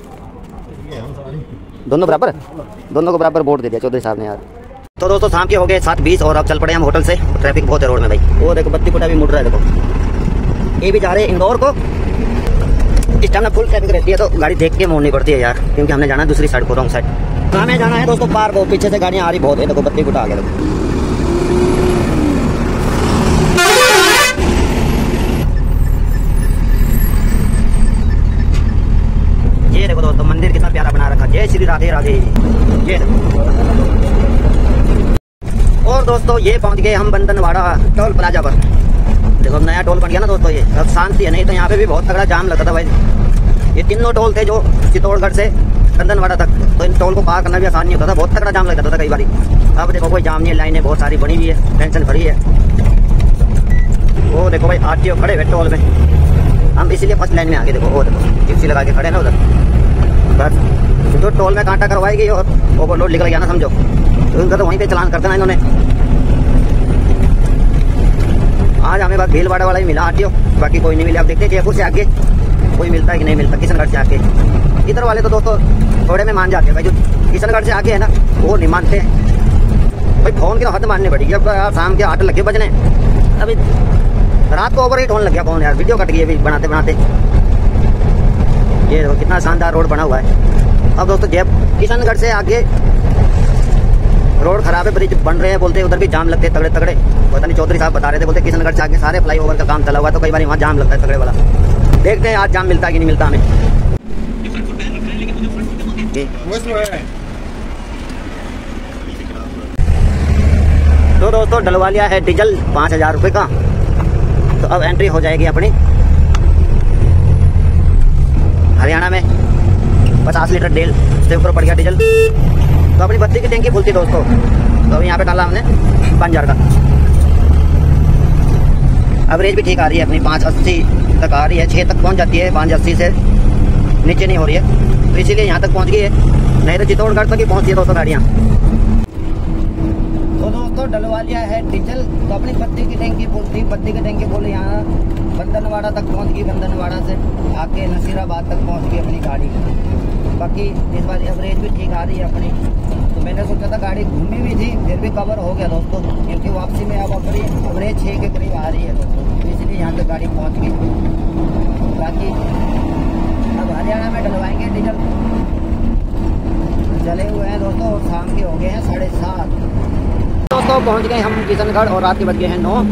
[SPEAKER 1] दोनों बराबर, दोनों को बराबर वोट दे दिया चौधरी साहब ने यार। तो दोस्तों शाम के हो गए 7:20 और अब चल पड़े हम होटल से। ट्रैफिक बहुत है रोड में भाई, वो देखो बत्ती फुटा भी मुड़ रहा है। देखो ये भी जा रहे हैं इंदौर को। इस टाइम ना फुल ट्रैफिक रहती है, तो गाड़ी देख के मोड़नी पड़ती है यार, क्योंकि हमने जाना है दूसरी साइड को, रॉन्ग साइड। हमें जाना है दोस्तों पार्क को, पीछे से गाड़ियाँ आ रही बहुत है। देखो बत्ती फुटा आ गया देखो। ये देखो दोस्तों मंदिर कितना प्यारा बना रखा। जय श्री राधे राधे। ये और दोस्तों ये पहुंच गए हम बंधनवाड़ा टोल प्लाजा पर। देखो नया टोल बन गया ना दोस्तों, ये अब शांति है, नहीं तो यहाँ पे भी बहुत तगड़ा जाम लगता था भाई। ये तीनों टोल थे जो चित्तौड़गढ़ से बंधनवाड़ा तक, तो इन टोल को पार करना भी आसान नहीं होता था, बहुत तगड़ा जाम लगता था कई बार। अब देखो कोई जाम नहीं है, लाइनें बहुत सारी बनी हुई है, टेंशन फ्री है। वो देखो भाई आरटीओ खड़े हुए टोल में, हम इसीलिए फर्स्ट लाइन में आगे। देखो वो देखो जिप्सी लगा के खड़े ना उधर, बस जो टोल में कांटा करवाएगी और ओवरलोड निकल गया ना समझो, तो उनका तो वहीं पे चलान कर देना इन्होंने। आज हमें बस भीलवाड़ा वाला ही मिला आरटीओ, बाकी कोई नहीं मिला। अब देखते हैं जयपुर से आगे कोई मिलता है कि नहीं मिलता, किशनगढ़ से आगे। इधर वाले तो दोस्तों थोड़े में मान जाते हैं भाई, जो किशनगढ़ से आगे है ना वो नहीं मानते भाई। फोन की तो हद माननी पड़ेगी। अब शाम के 8 लगे बजने, अभी रात को ओवर हीट होने लग गया फोन यार, वीडियो कट गई अभी बनाते बनाते। ये देखो कितना शानदार रोड बना हुआ है। अब दोस्तों किशनगढ़ से आगे रोड खराब है, ब्रिज बन रहे हैं बोलते, उधर भी जाम लगते तगड़े तगड़े। पता नहीं चौधरी साहब बता रहे थे, बोलते किशनगढ़ से आगे सारे फ्लाईओवर का काम चला हुआ है, तो कई बार वहाँ जाम लगता है तगड़े वाला। देखते हैं आज जाम मिलता है कि नहीं मिलता हमें। तो दोस्तों डलवा लिया है डीजल 5000 रुपये का। तो अब एंट्री हो जाएगी अपनी हरियाणा में। 50 लीटर तेल से ऊपर पड़ गया डीजल। तो अपनी बत्ती की टैंकी फुल थी दोस्तों, तो अभी यहाँ पे डाला हमने 5000 का। एवरेज भी ठीक आ रही है अपनी, 580 तक आ रही है, 6 तक पहुँच जाती है, 580 से नीचे नहीं हो रही है, तो इसीलिए यहाँ तक पहुँच गई है। नहीं तो चित्तौड़गढ़ तक ही पहुँची है दोस्तों गाड़ियाँ। तो दोस्तों डलवा लिया है डीजल। तो अपनी बत्ती की टैंकी फुल थी, बत्ती की टैंकी फुल यहाँ बंदनवाड़ा तक पहुँच गई, बंदनवाड़ा से आके नसीराबाद तक पहुँच गई अपनी गाड़ी। बाकी इस बार एवरेज भी ठीक आ रही है अपनी। तो मैंने सोचा था गाड़ी घूमी भी थी, फिर भी कवर हो गया दोस्तों, क्योंकि वापसी में अब अपनी एवरेज 6 के करीब आ रही है दोस्तों, इसलिए यहाँ तक गाड़ी पहुँच गई। बाकी अब हरियाणा में डलवाएंगे डीजल। चले हुए हैं दोस्तों और शाम के हो गए हैं 7:30। दोस्तों पहुँच गए हम किशनगढ़ और रात के बज गए हैं 9।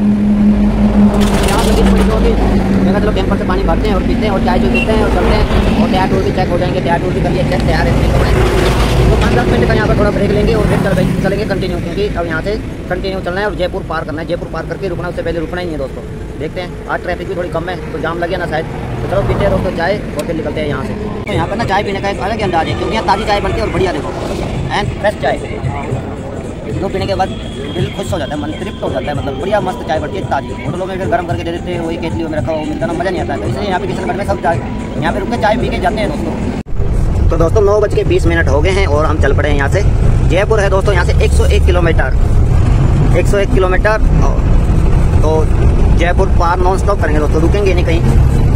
[SPEAKER 1] यहाँ से मैंने चलो कैंपर से पानी भरते हैं और पीते हैं और चाय जो पीते हैं और चलते हैं। और टायर टूर भी चेक हो जाएंगे, टायर टूर भी करिए चेक, तैयार है कपड़े। तो 5-10 मिनट का यहाँ पर थोड़ा ब्रेक लेंगे और फिर चलेंगे कंटिन्यू, क्योंकि अब यहाँ से कंटिन्यू चलना है और जयपुर पार करना है। जयपुर पार करके रुकना, उससे पहले रुकना ही है दोस्तों। देखते हैं आज ट्रैफिक भी थोड़ी कम है, तो जाम लगे ना शायद। तो चलो पीते रहो तो चाय और फिर निकलते हैं यहाँ से। तो यहाँ पर ना चाय पीने का एक अलग अंदाज है, क्योंकि यहाँ ताज़ी चाय बनती है और बढ़िया देखो एंड फ्रेश चाय। दो पीने के बाद दिल खुश हो जाता है, मन तृप्त हो जाता है, मतलब बढ़िया मस्त चाय बढ़ती है ताज़ी। होटलों में फिर गर्म करके दे देते हैं, वही केतलियों में रखा हुआ मिलता ना, मज़ा नहीं आता है। तो इसलिए यहाँ पे किशनगढ़ में सब चाय यहाँ पे रुक के चाय पी के जाते हैं दोस्तों। तो दोस्तों 9:20 हो गए हैं और हम चल पड़े हैं यहाँ से। जयपुर है दोस्तों यहाँ से 101 किलोमीटर, 101 किलोमीटर। तो जयपुर पार नॉन स्टॉप करेंगे दोस्तों, रुकेंगे नहीं कहीं।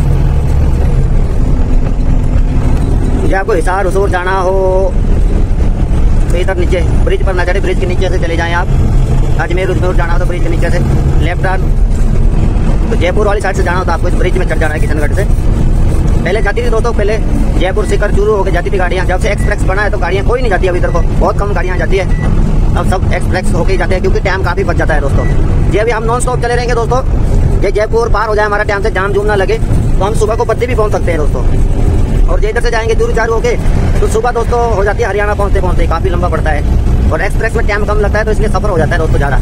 [SPEAKER 1] मुझे आपको हिसार हुसूर जाना हो तो इधर नीचे ब्रिज पर ना चढ़े, ब्रिज के नीचे से चले जाएं आप। अजमेर उजमेर जाना हो तो ब्रिज के नीचे से लेफ्ट टर्न। तो जयपुर वाली साइड से जाना हो तो आपको इस ब्रिज में चढ़ जाना है किशनगढ़ से। पहले जाती थी दोस्तों, पहले जयपुर सीकर चूरू होकर जाती थी गाड़ियाँ। जब से एक्सप्रेस बना है तो गाड़ियाँ कोई नहीं जाती अब इधर को, बहुत कम गाड़ियाँ जाती है। अब सब एक्सप्रेस होके ही जाते हैं, क्योंकि टाइम काफ़ी बच जाता है दोस्तों। ये अभी हम नॉन स्टॉप चले रहेंगे दोस्तों। ये जयपुर पार हो जाए हमारा टाइम से, जाम जूम ना लगे, तो हम सुबह को बद्दी भी पहुँच सकते हैं दोस्तों। और इधर से जाएंगे चूरू चारू होके तो सुबह दोस्तों हो जाती है हरियाणा पहुँचते पहुँचते, काफ़ी लंबा पड़ता है। और एक्सप्रेस में टाइम कम लगता है, तो इसलिए सफ़र हो जाता है दोस्तों ज़्यादा।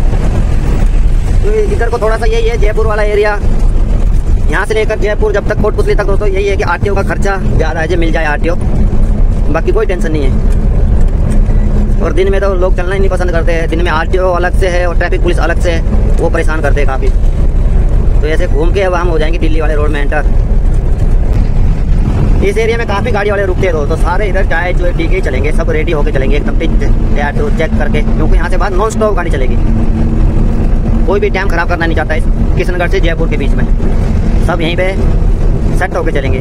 [SPEAKER 1] तो इधर को थोड़ा सा यही है जयपुर वाला एरिया, यहाँ से लेकर जयपुर जब तक कोटपुतली तक दोस्तों यही है कि आरटीओ का खर्चा ज़्यादा है, जो मिल जाए आरटीओ, बाकी कोई टेंशन नहीं है। और दिन में तो लोग चलना ही नहीं पसंद करते हैं, दिन में आरटीओ अलग से है और ट्रैफिक पुलिस अलग से है, वो परेशान करते हैं काफ़ी। तो ऐसे घूम के अब हम हो जाएंगे दिल्ली वाले रोड में एंटर। इस एरिया में काफ़ी गाड़ी वाले रुकते हो, तो सारे इधर चाय जो है पी के चलेंगे, सब रेडी होके चलेंगे एकदम टायर टूर चेक करके, क्योंकि यहाँ से बाद नॉन स्टॉप गाड़ी चलेगी। कोई भी टाइम खराब करना नहीं चाहता इस किशनगढ़ से जयपुर के बीच में, सब यहीं पे सेट होके चलेंगे।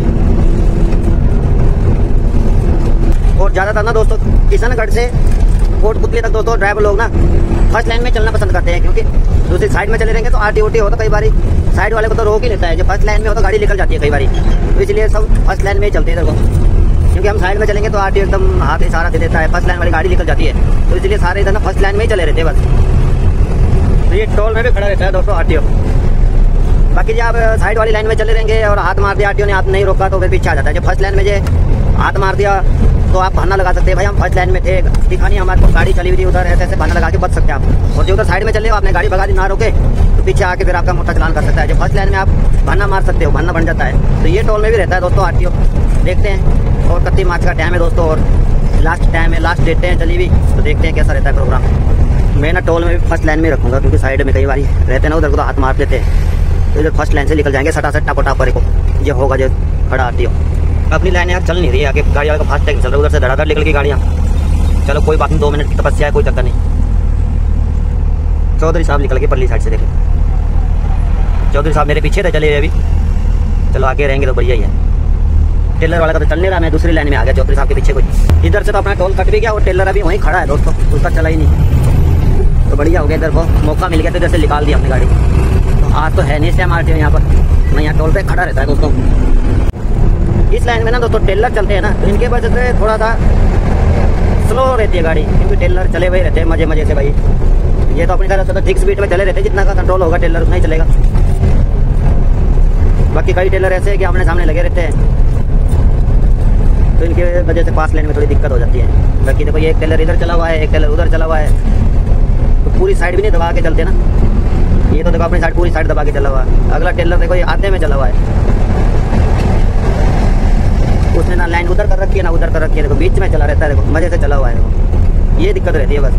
[SPEAKER 1] और ज़्यादातर ना दोस्तों किशनगढ़ से कोटपुतली तक दोस्तों ड्राइवर लोग ना फर्स्ट लाइन में चलना पसंद करते हैं, क्योंकि दूसरी साइड में चले रहेंगे तो आरटी ओटी हो तो कई बार साइड वाले को तो रोक ही लेता है। जो फर्स्ट लाइन में हो तो गाड़ी निकल जाती है कई बार, तो इसलिए सब फर्स्ट लाइन में ही चलते हैं इधर को, क्योंकि हम साइड में चलेंगे तो आरटी एकदम हाथ इशारा दे देता है, फर्स्ट लाइन वाली गाड़ी निकल जाती है। तो इसलिए सारे इधर ना फर्स्ट लाइन में ही चले रहते हैं बस। तो ये टोल में भी खड़ा रहता है दोस्तों आरटीओ। बाकी जब आप साइड वाली लाइन में चले रहेंगे और हाथ मार दिया आरटीओ ने, हाथ नहीं रोका तो फिर पीछे आ जाता है। जब फर्स्ट लाइन में जो हाथ मार दिया तो आप बहाना लगा सकते हैं, भाई हम फर्स्ट लाइन में थे, दिखा नहीं हमारे को, गाड़ी चली हुई थी उधर, ऐसे बहाना लगा के बच सकते हैं आप। और जो उधर साइड में चले हो आपने गाड़ी भगा दी ना रोके तो पीछे आके फिर आपका मोटा चलान कर सकता है। जो फर्स्ट लाइन में आप बहाना मार सकते हो, बहाना बन जाता है। तो ये टोल में भी रहता है दोस्तों आरटीओ। देखते हैं, और 31 मार्च का टाइम है दोस्तों और लास्ट टाइम है, लास्ट डेट है चली हुई, तो देखते हैं कैसा रहता है प्रोग्राम। मैं ना टोल में भी फर्स्ट लाइन में रखूँगा, क्योंकि साइड में कई बार रहते हैं ना उधर को तो हाथ मार देते हैं, तो इधर फर्स्ट लाइन से निकल जाएंगे सटा सट्टा पटा पर को ये होगा जो खड़ा आरटीओ। अपनी लाइन यार चल नहीं रही है, आगे गाड़ी वाले का फास्ट टैग चल रहा है, उधर से धड़ाधड़ निकल की गाड़ियाँ। चलो कोई बात नहीं, 2 मिनट की तपस्या है, कोई चक्कर नहीं। चौधरी साहब निकल के परली साइड से, देखें चौधरी साहब मेरे पीछे थे चले हुए अभी, चलो आगे रहेंगे तो बढ़िया ही है। टेलर वाला का तो चल नहीं रहा, मैं दूसरी लाइन में आ गया चौधरी साहब के पीछे कोई। इधर से तो अपना टोल कट भी गया और टेलर अभी वहीं खड़ा है दोस्तों, उसका चला ही नहीं, तो बढ़िया हो गया। इधर को मौका मिल गया तो इधर से निकाल दिया अपनी गाड़ी। तो आज तो है नहीं सेम आरटीओ यहाँ पर, मैं यहाँ टोल पे खड़ा रहता है दोस्तों। इस लाइन में ना दोस्तों टेलर चलते हैं ना, तो इनके वजह से थोड़ा सा स्लो रहती है गाड़ी, क्योंकि टेलर चले हुए रहते हैं मजे मजे से भाई। ये तो अपनी तरह से तो ठीक स्पीड में चले रहते हैं, जितना का कंट्रोल होगा टेलर उतना ही चलेगा। बाकी कई टेलर ऐसे हैं कि अपने सामने लगे रहते हैं, तो इनकी वजह से पास लेने में थोड़ी दिक्कत हो जाती है। बाकी देखो ये एक टेलर इधर चला हुआ है, एक टेलर उधर चला हुआ है, तो पूरी साइड भी नहीं दबा के चलते ना। ये तो देखो अपनी साइड पूरी साइड दबा के चला हुआ है, अगला टेलर देखो ये आधे में चला हुआ है, उसने ना लाइन उधर कर रखी है ना उधर कर रखी है, देखो बीच में चला रहता है, देखो मजे से चला हुआ है। देखो ये दिक्कत रहती है बस।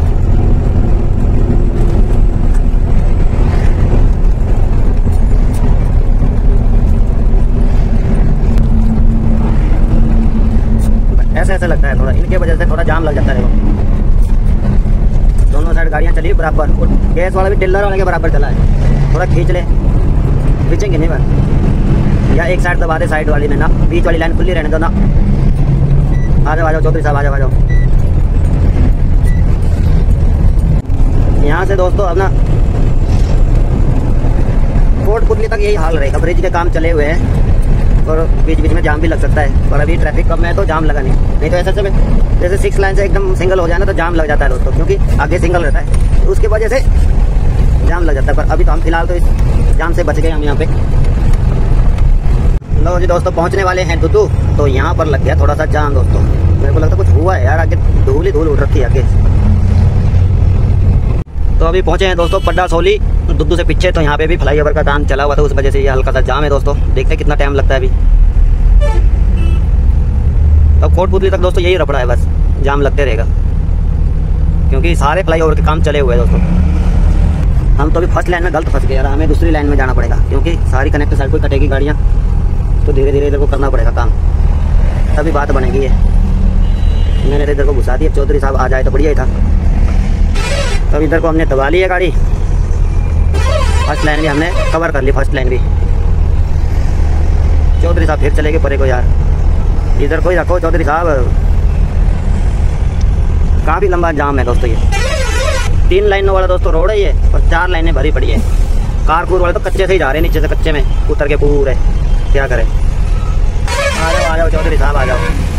[SPEAKER 1] ऐसा लगता है थोड़ा, इनके वजह से थोड़ा जाम लग जाता है। दोनों साइड गाड़ियाँ चली बराबर, गैस वाला भी टेलर वाले के बराबर चला है, थोड़ा खींच ले, खींचेंगे नहीं बस, या एक साइड दबा दे साइड वाली में ना, बीच वाली लाइन खुली रहने दो ना। आ जाओ चौधरी साहब, आ जाओ। यहाँ से दोस्तों अब ना कोटपुतली तक यही हाल रहेगा, ब्रिज के काम चले हुए हैं और बीच बीच में जाम भी लग सकता है, और अभी ट्रैफिक कम है तो जाम लगा नहीं तो ऐसे में जैसे 6 लाइन से एकदम सिंगल हो जाए ना तो जाम लग जाता है दोस्तों, क्योंकि आगे सिंगल रहता है, तो उसकी वजह से जाम लग जाता है। पर अभी तो हम फिलहाल तो इस जाम से बच गए हम यहाँ पे। लो जी दोस्तों पहुँचने वाले हैं दुदू, तो यहाँ पर लग गया थोड़ा सा जाम दोस्तों। मेरे को लगता है कुछ हुआ है यार, आगे धूल ही धूल उठ रखी है आगे। तो अभी पहुँचे हैं दोस्तों पड्डा सोली, दुद्दू से पीछे, तो यहाँ पे भी फ्लाईओवर का काम चला हुआ था, उस वजह से ये हल्का सा जाम है दोस्तों। देखते हैं कितना टाइम लगता है अभी। तो कोटपुतली तक दोस्तों यही रपड़ा है, बस जाम लगते रहेगा, क्योंकि सारे फ्लाईओवर के काम चले हुए हैं दोस्तों। हम तो अभी फर्स्ट लाइन में गलत फंस गए यार, हमें दूसरी लाइन में जाना पड़ेगा, क्योंकि सारी कनेक्ट साइड को कटेगी गाड़ियाँ, तो धीरे धीरे इधर को करना पड़ेगा काम, तभी बात बनेगी। ये मैंने इधर को घुसा दिया, चौधरी साहब आ जाए तो बढ़िया ही था। तब इधर को हमने दबा ली है गाड़ी, फर्स्ट लाइन भी हमने कवर कर ली, फर्स्ट लाइन भी। चौधरी साहब फिर चले गए परे को यार, इधर को ही रखो चौधरी साहब। काफ़ी लंबा जाम है दोस्तों, ये 3 लाइनों वाला दोस्तों रोड है ये, और 4 लाइनें भरी पड़ी है। कारपुर वाले तो कच्चे से ही जा रहे हैं, नीचे से कच्चे में उतर के पूरे, क्या करें। आ जाओ चौधरी साहब आ जाओ।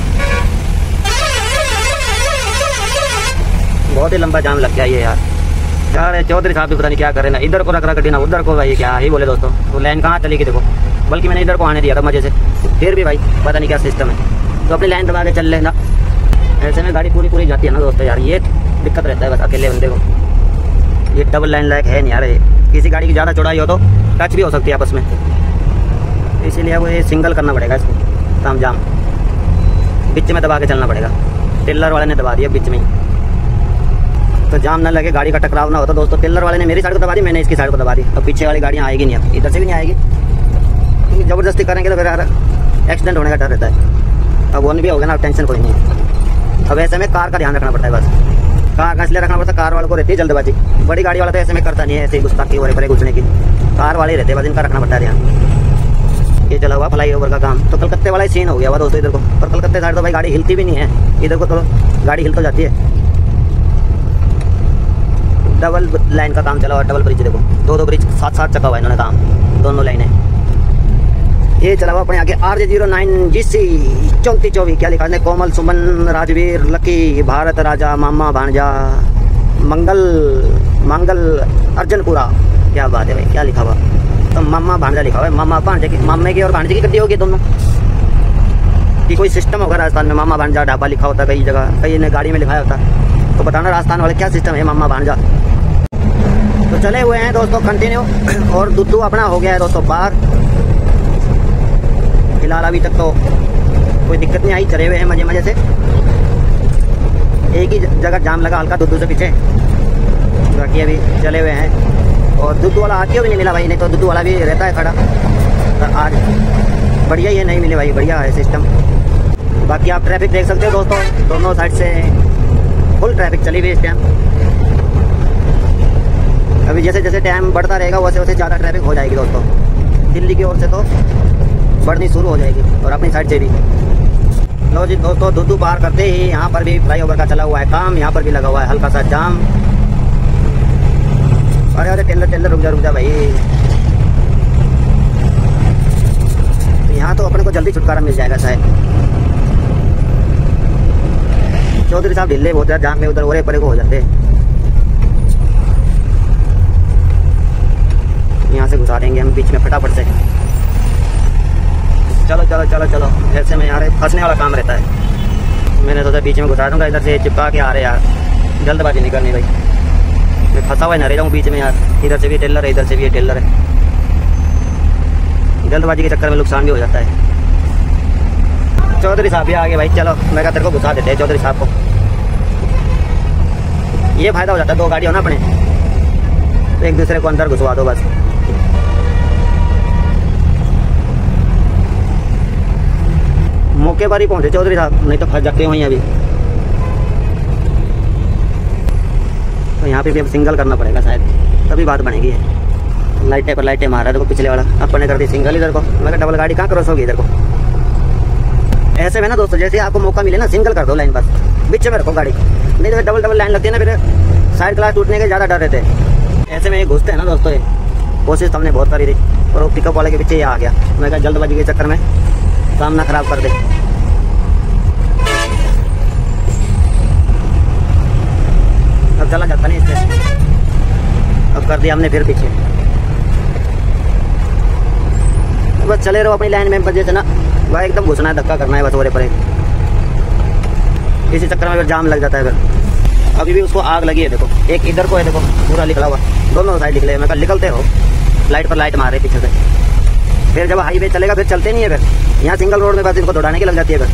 [SPEAKER 1] बहुत ही लंबा जाम लग गया ये यार चौधरी साहब भी पता नहीं क्या करे ना, इधर को रख रख ना उधर को, भाई क्या ही बोले दोस्तों। तो लाइन कहाँ चली गई देखो, बल्कि मैंने इधर को आने दिया था मजे से, फिर भी भाई पता नहीं क्या सिस्टम है। तो अपनी लाइन दबा के चल लेना, ऐसे में गाड़ी पूरी जाती है ना दोस्तों यार, ये दिक्कत रहता है बस अकेले बंदे को। ये डबल लाइन लायक है नहीं यार, किसी गाड़ी की ज़्यादा चौड़ाई हो तो टच भी हो सकती है आपस में, इसीलिए वो ये सिंगल करना पड़ेगा इसको काम जाम, बीच में दबा के चलना पड़ेगा। टेलर वाले ने दबा दिया बीच में ही, तो जाम ना लगे, गाड़ी का टकराव ना होता दोस्तों। टेलर वाले ने मेरी साइड को दबा दी, मैंने इसकी साइड को दबा दी, अब पीछे वाली गाड़ियाँ आएगी नहीं, अब इधर से भी नहीं आएगी, क्योंकि ज़बरदस्ती करेंगे तो फिर यार एक्सीडेंट होने का डर रहता है। अब वन भी हो गया ना, टेंशन कोई नहीं है। अब ऐसे में कार का ध्यान रखना पड़ता है बस, कार का इसलिए रखना पड़ता है, कार वालों को रहती है जल्दबाजी, बड़ी गाड़ी वाला तो ऐसे में करता नहीं है, ऐसे ही गुस्ताखी हो रही पड़े घुसने की, कार वाले रहते हैं बस, इनका रखना पड़ता है ध्यान। ये चला हुआ फ्लाईओवर का काम, तो कलकत्ते वाला ही सीन हो गया हुआ दोस्तों इधर को, पर कलकत्ते साइड तो भाई गाड़ी हिलती भी नहीं है, इधर को तो गाड़ी हिल तो जाती है। डबल लाइन का काम चला हुआ, डबल ब्रिज देखो, 2 ब्रिज साथ चका हुआ इन्होंने काम, दोनों लाइनें। ये चला हुआ अपने आगे RJ09 GC 3424, क्या लिखा है, कोमल सुमन राजवीर लकी भारत राजा मामा भांजा मंगल अर्जनपुरा, क्या बात है भाई, क्या लिखा हुआ, तो मामा भांजा लिखा हुआ है। मामा भांजे की, मामे की और भांजे की गड्डी होगी दोनों कि कोई सिस्टम होगा राजस्थान में, मामा भांजा ढाबा लिखा होता कई जगह, कई ने गाड़ी में लिखाया होता, तो बताना राजस्थान वाले क्या सिस्टम है मामा भांजा। तो चले हुए हैं दोस्तों कंटिन्यू, और दुद्दू अपना हो गया है दोस्तों पार। फिलहाल अभी तक तो कोई दिक्कत नहीं आई, चले हुए हैं मजे से। एक ही जगह जाम लगा हल्का दुद्दू से पीछे, बाकी अभी चले हुए हैं। और दुद्दू वाला आरटीओ भी नहीं मिला भाई, नहीं तो दुद्दू वाला भी रहता है खड़ा, तो आज बढ़िया ही है, नहीं मिले भाई, बढ़िया है सिस्टम। बाकी आप ट्रैफिक देख सकते हो दोस्तों, दोनों साइड से फुल ट्रैफिक चली हुई इस टाइम। अभी जैसे जैसे टाइम बढ़ता रहेगा वैसे वैसे ज़्यादा ट्रैफिक हो जाएगी दोस्तों, दिल्ली की ओर से तो बढ़नी शुरू हो जाएगी, और अपनी साइड से भी। लो जी दोस्तों, दुद्दू पार करते ही यहाँ पर भी फ्लाईओवर का चला हुआ है काम, यहाँ पर भी लगा हुआ है हल्का सा जाम। अरे अरे टेलर रुक जा भाई। तो यहाँ तो अपने को जल्दी छुटकारा मिल जाएगा शायद। चौधरी साहब ढिल्ले बहुत जाम में उधर ओरे परे को हो जाते। यहाँ से घुसा देंगे हम बीच में फटाफट से। चलो चलो चलो चलो, ऐसे में यार फंसने वाला काम रहता है। मैंने सोचा बीच में घुसा दूंगा, इधर से चिपका के आ रहे यार, जल्दबाजी नहीं करनी भाई। मैं फंसा हुआ न रह जाऊँ बीच में यार, इधर से भी टेलर है इधर से भी टेलर है। जल्दबाजी के चक्कर में नुकसान भी हो जाता है। चौधरी साहब भी आ गए भाई, चलो मैं तेरे को घुसा देते हैं चौधरी साहब को। ये फायदा हो जाता है, दो गाड़ी हो ना अपने, तो एक दूसरे को अंदर घुसवा दो बस। मौके पर ही पहुंचे चौधरी साहब, नहीं तो फंस जाते वहीं अभी। तो यहाँ पे भी अब सिंगल करना पड़ेगा शायद, तभी बात बनेगी। लाइटें पर लाइटें मार रहा है देखो पिछले वाला, अपने कर दी सिंगल इधर को। मैं डबल गाड़ी कहाँ क्रॉस होगी इधर को। ऐसे में ना दोस्तों, जैसे आपको मौका मिले ना सिंगल कर दो लाइन बस, बीच में रखो गाड़ी, नहीं तो डबल लाइन लगती है ना, फिर साइड क्लास टूटने के ज़्यादा डर रहते हैं। ऐसे में ये घुसते हैं ना दोस्तों, कोशिश तो हमने बहुत करी थी, और वो पिकअप वाले के पीछे ये आ गया। मैं कहा जल्दबाजी के चक्कर में काम ना खराब कर दे। अब चला जाता नहीं इससे, अब कर दिया हमने फिर पीछे। बस चले रहो अपनी लाइन में, बजे से ना भाई एकदम घुसना है, धक्का करना है बस ओरे परे। इसी चक्कर में फिर जाम लग जाता है फिर। अभी भी उसको आग लगी है देखो, एक इधर को है देखो पूरा निकला हुआ, दोनों साइड निकले। मैं कहा निकलते हो, लाइट पर लाइट मार रहे पीछे से। फिर जब हाईवे चलेगा फिर चलते नहीं है, फिर यहाँ सिंगल रोड में बस इनको दौड़ाने की लग जाती है फिर।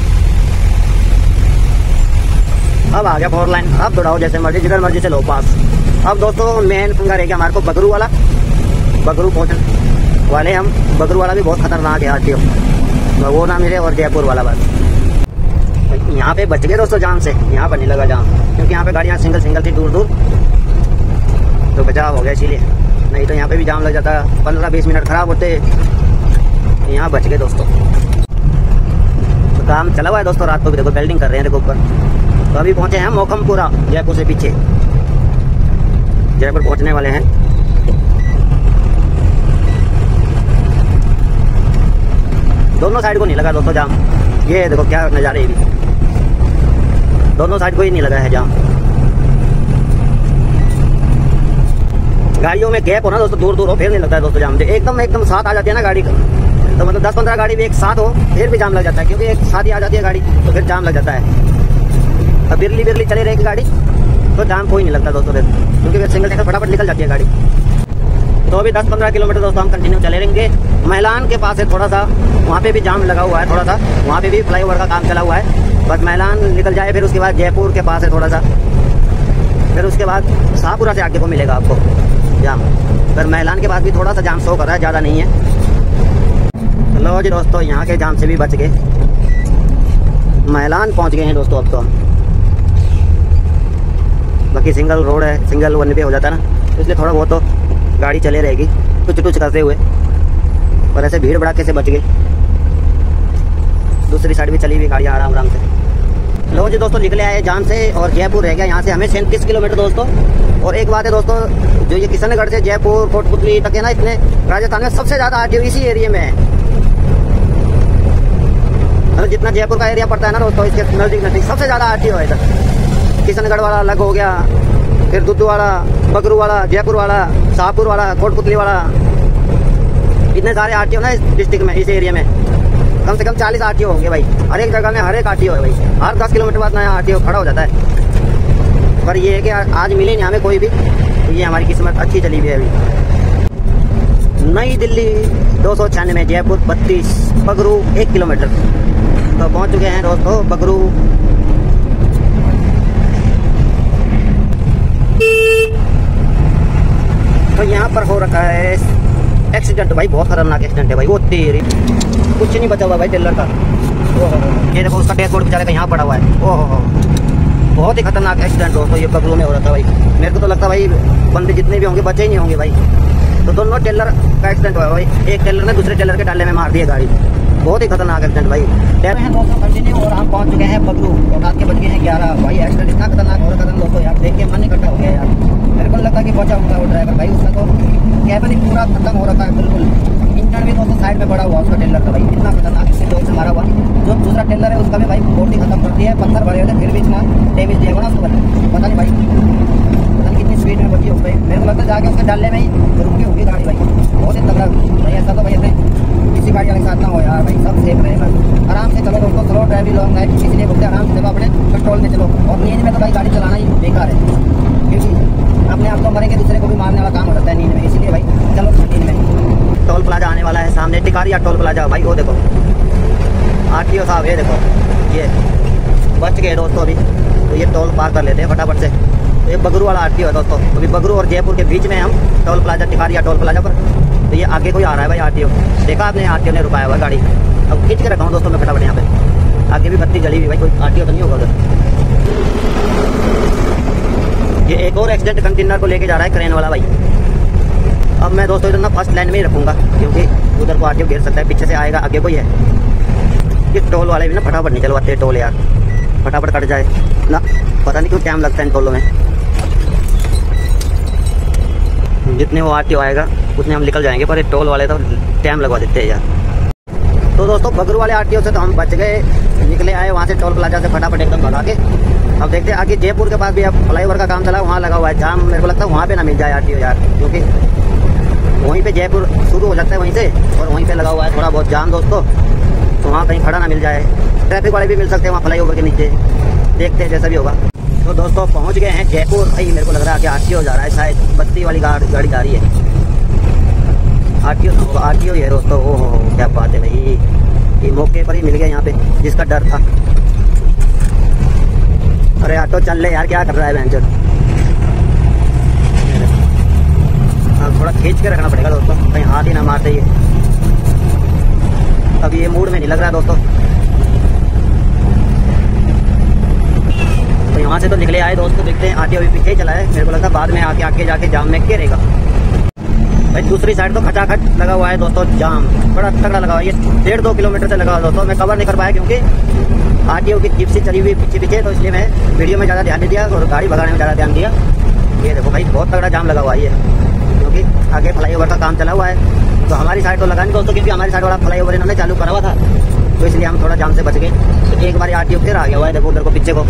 [SPEAKER 1] अब आ गया 4 लाइन, अब दौड़ाओ जैसे मर्जी, जिधर मर्जी से लो पास। अब दोस्तों मेन पंगा रह गया हमारे को बगरू वाला, बगरू पहुँचने वाले हम। बगरू वाला भी बहुत खतरनाक है आरटीओ, वो ना मिले, और जयपुर वाला बस। यहाँ पे बच गए दोस्तों जाम से, यहाँ पर नहीं लगा जाम, क्योंकि यहाँ पे गाड़ियाँ सिंगल थी दूर दूर, तो बचाव हो गया इसीलिए। नहीं तो यहाँ पे भी जाम लग जाता, 15-20 मिनट खराब होते। यहाँ बच गए दोस्तों। तो काम चला हुआ है दोस्तों, रात को भी देखो वेल्डिंग कर रहे हैं देखो ऊपर। तो अभी पहुँचे हैं मोखमपुरा, जयपुर से पीछे, जयपुर पहुँचने वाले हैं। दोनों साइड को नहीं लगा दोस्तों जाम, ये देखो क्या नज़ारे भी, दोनों साइड को ही नहीं लगा है जाम। गाड़ियों में गैप हो ना दोस्तों, दूर दूर हो फिर नहीं लगता है दोस्तों जाम। एकदम साथ आ जाती है ना गाड़ी का, तो मतलब 10-15 गाड़ी भी एक साथ हो फिर भी जाम लग जाता है, क्योंकि एक साथ ही आ जाती है गाड़ी तो फिर जाम लग जाता है। अब बिरली चली रहेगी गाड़ी तो जाम कोई नहीं लगता दोस्तों फिर, क्योंकि फिर सिंगल फटाफट निकल जाती है गाड़ी। तो अभी 10-15 किलोमीटर दोस्तों हम कंटिन्यू चले रहेंगे। मैलान के पास है थोड़ा सा, वहाँ पे भी जाम लगा हुआ है थोड़ा सा, वहाँ पे भी फ्लाईओवर का काम चला हुआ है। बस मैलान निकल जाए फिर उसके बाद जयपुर के पास है थोड़ा सा, फिर उसके बाद शाहपुरा से आगे को मिलेगा आपको जाम। फिर मैलान के बाद भी थोड़ा सा जाम शो कर रहा है, ज़्यादा नहीं है। लो जी दोस्तों, यहाँ के जाम से भी बच गए, मैलान पहुँच गए हैं दोस्तों अब तो हम। बाकी सिंगल रोड है, सिंगल वन पे हो जाता है ना, इसलिए थोड़ा बहुत तो गाड़ी चले रहेगी टुच करते हुए, पर ऐसे भीड़ भड़ाके से बच गई। दूसरी साइड भी चली हुई गाड़ियाँ आराम से। लो जी दोस्तों, निकले आए जाम से, और जयपुर रह गया यहाँ से हमें 37 किलोमीटर दोस्तों। और एक बात है दोस्तों, जो ये किशनगढ़ से जयपुर कोटपुतली तक है ना, इतने राजस्थान में सबसे ज़्यादा आरटीओ इसी एरिया में है। मतलब जितना जयपुर का एरिया पड़ता है ना दोस्तों, इसके नज़दीक सबसे ज़्यादा आरटीओ है इधर। किशनगढ़ वाला अलग हो गया, फिर दुद्दू वाला, बगरू वाला, जयपुर वाला, शाहपुर वाला, कोटपुतली वाला, इतने सारे आरटीओ ना इस डिस्ट्रिक्ट में, इस एरिया में कम से कम 40 आरटीओ होंगे भाई। हर एक जगह में हर एक आरटीओ है भाई, हर 10 किलोमीटर बाद नया आरटीओ खड़ा हो जाता है। पर ये है कि आज मिले नहीं हमें कोई भी, तो ये हमारी किस्मत अच्छी चली हुई है अभी। नई दिल्ली 296, जयपुर 32, बगरू 1 किलोमीटर। तो पहुँच चुके हैं दोस्तों बगरू। तो यहाँ पर हो रखा है एक्सीडेंट भाई, बहुत खतरनाक एक्सीडेंट है भाई। वो तेरी कुछ नहीं बचा हुआ भाई टेलर का। ये देखो उसका डैशबोर्ड बेचारे का यहाँ पड़ा हुआ है। ओहो, बहुत ही खतरनाक एक्सीडेंट दोस्तों ये बगरू में हो रहा था भाई। मेरे को तो लगता भाई बंदे जितने भी होंगे बचे ही नहीं होंगे भाई। तो दोनों टेलर का एक्सीडेंट हुआ भाई, एक टेलर ने दूसरे टेलर के डाले में मार दिया गाड़ी। बहुत ही खतरनाक एक्सीडेंट भाई। दोस्तों कंटिन्यू, और हम पहुँच चुके हैं बगरू, और रात के बज गए हैं 11 भाई। एक्सीडेंट इतना खतरनाक हो रहा था दोस्तों यार, देख के मन इकट्ठा हो गया यार। मेरे को लगता कि बचा होगा वो ड्राइवर भाई, उसका पूरा खत्म हो रखा है बिल्कुल। इंजन भी दोस्तों साइड में पड़ा हुआ उसका टेलर का भाई, इतना खतरनाक इससे जोर से मारा हुआ। जो दूसरा टेलर है उसका भी भाई बोटी खत्म कर दिया है, पत्थर भरे हुए थे फिर भी इतना डैमेज दिया ना उसको, पता नहीं भाई पता नहीं कितनी स्पीड में बची हो गई। मेरे को लगता है जाके उसके डालने में ही रुक गई होगी गाड़ी भाई, बहुत ही तगड़ा भाई। ऐसा तो भाई अपने किसी गाड़ी वाले के साथ ना हो यार भाई, सब सेफ रहे बस आराम से चलो दोस्तों। स्लो ड्राइव लॉन्ग ड्राइव इसलिए बोलते हैं आराम से चलो, अपने कंट्रोल में चलो। और नींद में तो भाई गाड़ी चलाना ही बेकार है, क्योंकि अपने आप तो मरेंगे, दूसरे को भी मारने वाला काम हो जाता है नींद में, इसलिए भाई चलो नींद में। टोल प्लाजा आने वाला है सामने, टिकारिया टोल प्लाजा भाई, वो देखो आरटीओ साहब, ये देखो ये बच गए दोस्तों अभी। तो ये टोल पार कर लेते हैं फटाफट से। तो ये बगरू वाला आरटीओ है दोस्तों, अभी बगरू और जयपुर के बीच में हम toll plaza, Tikariya toll plaza पर। तो ये आगे कोई आ रहा है भाई आरटीओ, देखा आपने आरटीओ ने रुकाया हुआ गाड़ी। अब खींच के रखा हूँ दोस्तों मैं फटाफट यहाँ पे, आगे भी बत्ती जली हुई भाई, कोई आरटीओ तो नहीं होगा उधर। ये एक और एक्सीडेंट कंटेनर को लेके जा रहा है क्रेन वाला भाई। अब मैं दोस्तों इधर ना फर्स्ट लाइन में ही रखूंगा, क्योंकि उधर को आरटीओ गिर सकता है, पीछे से आएगा, आगे कोई है। ये टोल वाले भी ना फटाफट नहीं चलवाते टोल यार, फटाफट कट जाए ना, पता नहीं क्यों टाइम लगता है इन टोलों में। जितने वो आरटीओ आएगा उतने हम निकल जाएंगे, पर ये टोल वाले तो टाइम लगवा देते हैं यार। तो दोस्तों बगरू वाले आरटीओ से तो हम बच गए, निकले आए वहाँ से टोल प्लाजा से फटाफट एकदम भगा के। अब देखते हैं आगे जयपुर के पास भी अब फ्लाईओवर का काम चला, वहाँ लगा हुआ है जाम। मेरे को लगता है वहाँ पे ना मिल जाए आरटीओ यार, क्योंकि वहीं पे जयपुर शुरू हो जाता है वहीं से, और वहीं पे लगा हुआ है थोड़ा बहुत जाम दोस्तों। तो वहाँ कहीं खड़ा ना मिल जाए, ट्रैफिक वाले भी मिल सकते हैं वहाँ फ्लाईओवर के नीचे, देखते हैं जैसा भी होगा। तो दोस्तों पहुँच गए हैं जयपुर भाई। मेरे को लग रहा है कि आरटीओ जा रहा है, शायद बत्ती वाली गाड़ी जा रही है। आरटीओ ही है दोस्तों। ओहो क्या बात है भाई, ये मौके पर ही मिल गया यहाँ पे जिसका डर था। अरे ऑटो चल ले यार, क्या कर रहा है वेंचर। थोड़ा खींच के रखना पड़ेगा दोस्तों, कहीं हाथ ही ना मारते ये। अभी ये मूड में नहीं लग रहा दोस्तों। तो यहाँ से तो निकले आए दोस्तों, देखते हैं आरटीओ अभी पीछे ही चला है। मेरे को लगता है बाद में आगे जाके जाम में घेरेगा भाई। दूसरी साइड तो खचाखच लगा हुआ है दोस्तों जाम, बड़ा तगड़ा लगा हुआ है। ये 1.5-2 किलोमीटर से लगा हुआ दोस्तों। मैं कवर नहीं कर पाया क्योंकि आरटीओ की जीप से चली हुई पीछे, तो इसलिए मैं वीडियो में ज़्यादा ध्यान नहीं दिया और गाड़ी भगाने में ज़्यादा ध्यान दिया। ये देखो भाई बहुत तगड़ा जाम लगा हुआ है ये, क्योंकि आगे फ्लाईओवर का काम चला हुआ है। तो हमारी साइड तो लगा नहीं दोस्तों, क्योंकि हमारी साइड वाला फ्लाईओवर इन्होंने चालू करा हुआ था, तो इसलिए हम थोड़ा जाम से बच गए। तो एक बार आरटीओ फिर आ गया हुआ है, देखो उधर को पीछे को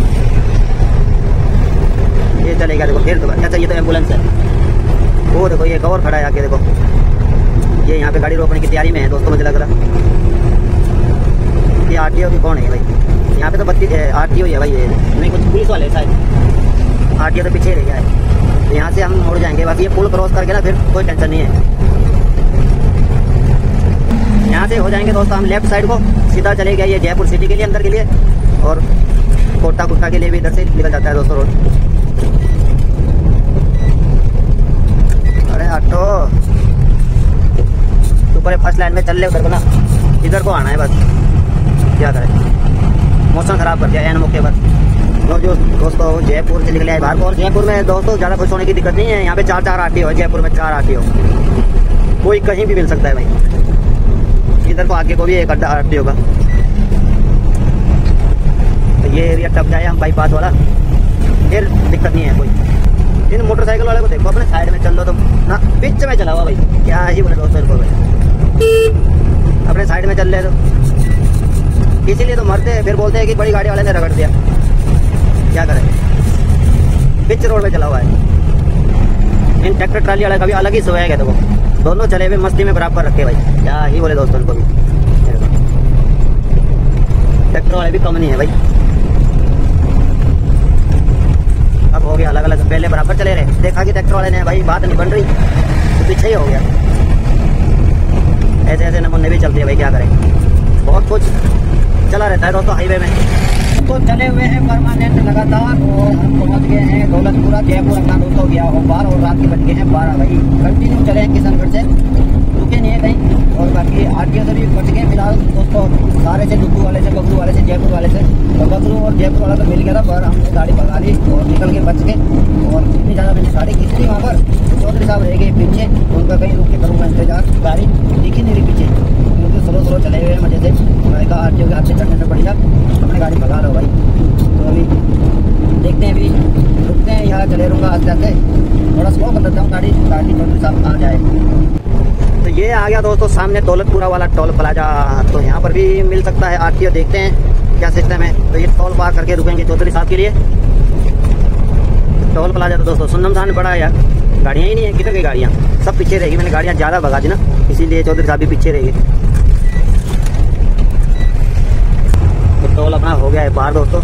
[SPEAKER 1] ये चलेगा। देखो फिर तो अच्छा, ये तो एम्बुलेंस है। वो देखो ये कवर खड़ा है आके, देखो ये यहाँ पे गाड़ी रोकने की तैयारी में है दोस्तों, मुझे लग रहा। ये आरटीओ की कौन है भाई? यहाँ पे तो बत्ती आरटीओ ही है भाई, ये नहीं कुछ पुलिस वाले शायद। आरटीओ तो पीछे रह गया है। यहाँ से हम मुड़ जाएंगे, बाकी ये पुल क्रॉस करके ना फिर कोई टेंशन नहीं है। यहाँ से हो जाएंगे दोस्तों हम लेफ्ट साइड को, सीधा चले गए ये जयपुर सिटी के लिए, अंदर के लिए, और कोटा कुट्टा के लिए भी इधर से निकल जाता है दोस्तों रोड। अरे ऑटो ऊपर फर्स्ट लाइन में चल ले, उधर को ना इधर को आना है बस, क्या करें मौसम खराब कर दिया एन मौके पर। और जो दोस्तों जयपुर से निकले आए बाहर को, और जयपुर में दोस्तों ज़्यादा खुश होने की दिक्कत नहीं है। यहाँ पे 4 आरटीओ है जयपुर में, 4 आरटीओ, कोई कहीं भी मिल सकता है भाई। इधर को आगे को भी एक अड्डा आरटीओ का। तो ये एरिया टप जाए हम बाईपास वाला, फिर दिक्कत नहीं है कोई। इन मोटरसाइकिल वाले को देखो, अपने साइड में चल लो, तो ना बीच में चला हुआ भाई, क्या ही बोले दोस्तों इनको भाई, अपने साइड में चल रहे तो इसीलिए तो मरते हैं। फिर बोलते हैं कि बड़ी गाड़ी वाले ने रगड़ दिया, क्या करें, बीच रोड में चला हुआ है। इन ट्रैक्टर ट्राली वाले का भी अलग ही स्वैग है, देखो दोनों चले हुए मस्ती में बराबर रखे भाई, क्या ही बोले दोस्तों इनको भी। ट्रैक्टर वाले भी कम नहीं है भाई। अब हो गया अलग अलग, पहले बराबर चले रहे, देखा कि ट्रैक्टर वाले ने भाई बात नहीं बन रही तो पीछे ही हो गया। ऐसे ऐसे नमूने भी चलते हैं भाई, क्या करें, बहुत कुछ चला रहता है दोस्तों हाईवे में। तो चले हुए हैं परमानेंट लगातार, और हम पहुंच गए हैं दौलतपुरा। जयपुर अपना दोस्तों गया हो 12 और रात के बज गए हैं 12 भाई। कंटिन्यू चले हैं किशनगढ़ से, रुके नहीं है कहीं। और बाकी आरटीओ से भी बच गए फिलहाल दोस्तों, सारे से डुब्बू वाले से, बबरू वाले से, जयपुर वाले से। तो बबरू और जयपुर वाला तो मिल गया था, पर हमने गाड़ी भगा ली और निकल के बच गए। और इतनी ज़्यादा मैंने गाड़ी खींच ली वहाँ पर, चौधरी साहब रह गए पीछे, उनका कहीं रुक के करूँगा इंतजार, गाड़ी दिखी नहीं रही पीछे, क्योंकि स्लो चले हुए मजे से। मैं कहा आरटीओ के हाथ से चढ़ने से बढ़िया अपने गाड़ी भगा लो भाई। तो अभी देखते हैं, अभी रुकते हैं, यहाँ चले रहूँगा आस्ते आस्ते, थोड़ा स्लो कर देता हूँ गाड़ी, ताकि चौधरी साहब आ जाए। तो ये आ गया दोस्तों सामने दौलतपुरा वाला टोल प्लाजा। तो यहाँ पर भी मिल सकता है आरटीओ, देखते हैं क्या सिस्टम है। तो ये टोल पार करके रुकेंगे चौधरी साहब के लिए। टोल प्लाजा तो दोस्तों सुनमसान पड़ा है यार, गाड़ियाँ ही नहीं है। किधर की गाड़ियाँ, सब पीछे रहेगी। मैंने गाड़ियाँ ज़्यादा भगा दी ना, इसीलिए चौधरी साहब भी पीछे रहेगी। तो टोल अपना हो गया है पार दोस्तों।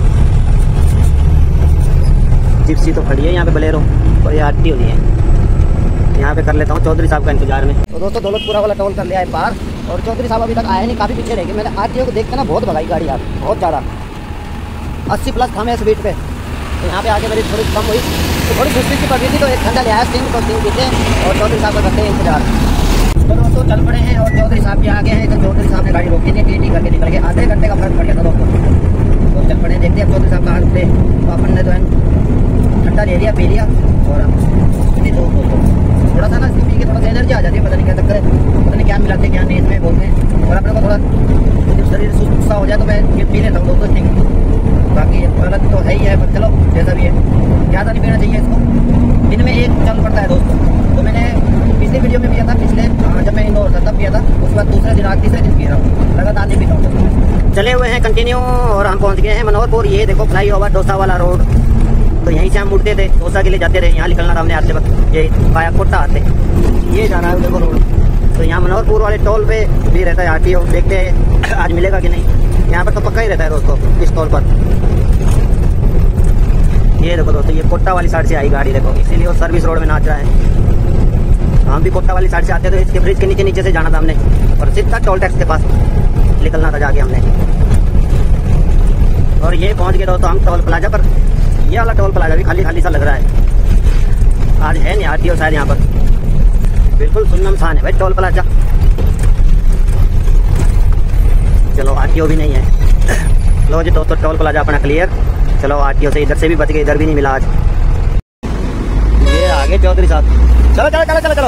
[SPEAKER 1] जिप्सी तो खड़ी है यहाँ पे बलेरो, और ये आरटीओ नहीं है। यहाँ पे कर लेता हूँ चौधरी साहब का इंतजार में। तो दोस्तों दौलतपुरा वाला टोल कर लिया है पार, और चौधरी साहब अभी तक आए नहीं, काफ़ी पीछे रह गए। मैंने आरटीओ को देख के ना बहुत भगाई गाड़ी यार, बहुत ज़्यादा 80+ था मैं स्पीड पे। तो यहाँ पे आके मेरी थोड़ी कम हुई, तो थोड़ी सुस्ती सी पड़ गई थी। तो एक ठंडा ले आया स्टिंग, तो स्टिंग पीते और चौधरी साहब का करते हैं इंतजार। तो दोस्तों चल पड़े हैं और चौधरी साहब भी आ गए हैं। तो चौधरी साहब ने गाड़ी रोकी नहीं, टी करके निकल गए। आधे घंटे का फर्क पड़ गया था दोस्तों। तो चल पड़े, देखते हैं चौधरी साहब कहाँ रुकते। तो अपन ने तो ठंडा ले लिया, पी लिया, और थोड़ा सा ना इसमें पी के थोड़ा सा एनर्जी आ जाती है। पता नहीं क्या चक्कर है, पता नहीं क्या मिलाते क्या नहीं इसमें बोलते हैं। और अपने को थोड़ा जब शरीर सुस्त सा हो जाए तो मैं ये पी लेता हूँ दोस्तों, ठीक। बाकी गलत तो है ही है, पर चलो जैसा भी है, ज़्यादा नहीं पीना चाहिए इसको। दिन में एक चल पड़ता है दोस्तों। तो मैंने पिछली वीडियो में पिया था, पिछले जब मैं इंदौर था तब पिया था। उसके बाद दूसरे दिन, आज तीसरे दिन पी रहा हूँ, लगातार नहीं पीता हूँ। चले हुए हैं कंटिन्यू, और हम पहुँच गए हैं मनोहरपुर। ये देखो फ्लाई ओवर डोसा वाला रोड। तो यहीं से हम मुड़ते थे, डोसा के लिए जाते थे। यहाँ निकलना था हमने आते वक्त, ये पाया कोटा आते, ये जाना है देखो रोड। तो यहाँ मनोहरपुर वाले टोल पे भी रहता है आरटीओ, देखते हैं आज मिलेगा कि नहीं। यहाँ पर तो पक्का ही रहता है दोस्तों इस टोल पर। ये देखो दोस्तों, ये कोटा वाली साइड से आई गाड़ी देखो, इसीलिए वो सर्विस रोड में नाच रहा है। हम भी कोटा वाली साइड से आते थे, इसके ब्रिज के नीचे से जाना था हमने, और सीधा टोल टैक्स के पास निकलना था जाके हमने। और ये पहुँच गए दोस्तों हम टोल प्लाजा पर। ये वाला टोल प्लाजा भी खाली खाली सा लग रहा है, आज है नहीं आरटीओ शायद यहाँ पर। बिल्कुल सुनमसान है भाई टोल प्लाजा। चलो आरटीओ भी नहीं है। लो जी दोस्तों टोल प्लाजा अपना क्लियर। चलो आरटीओ से इधर से भी बच गए, इधर भी नहीं मिला आज। ये आगे चौधरी साहब, चलो चलो चलो चलो चलो।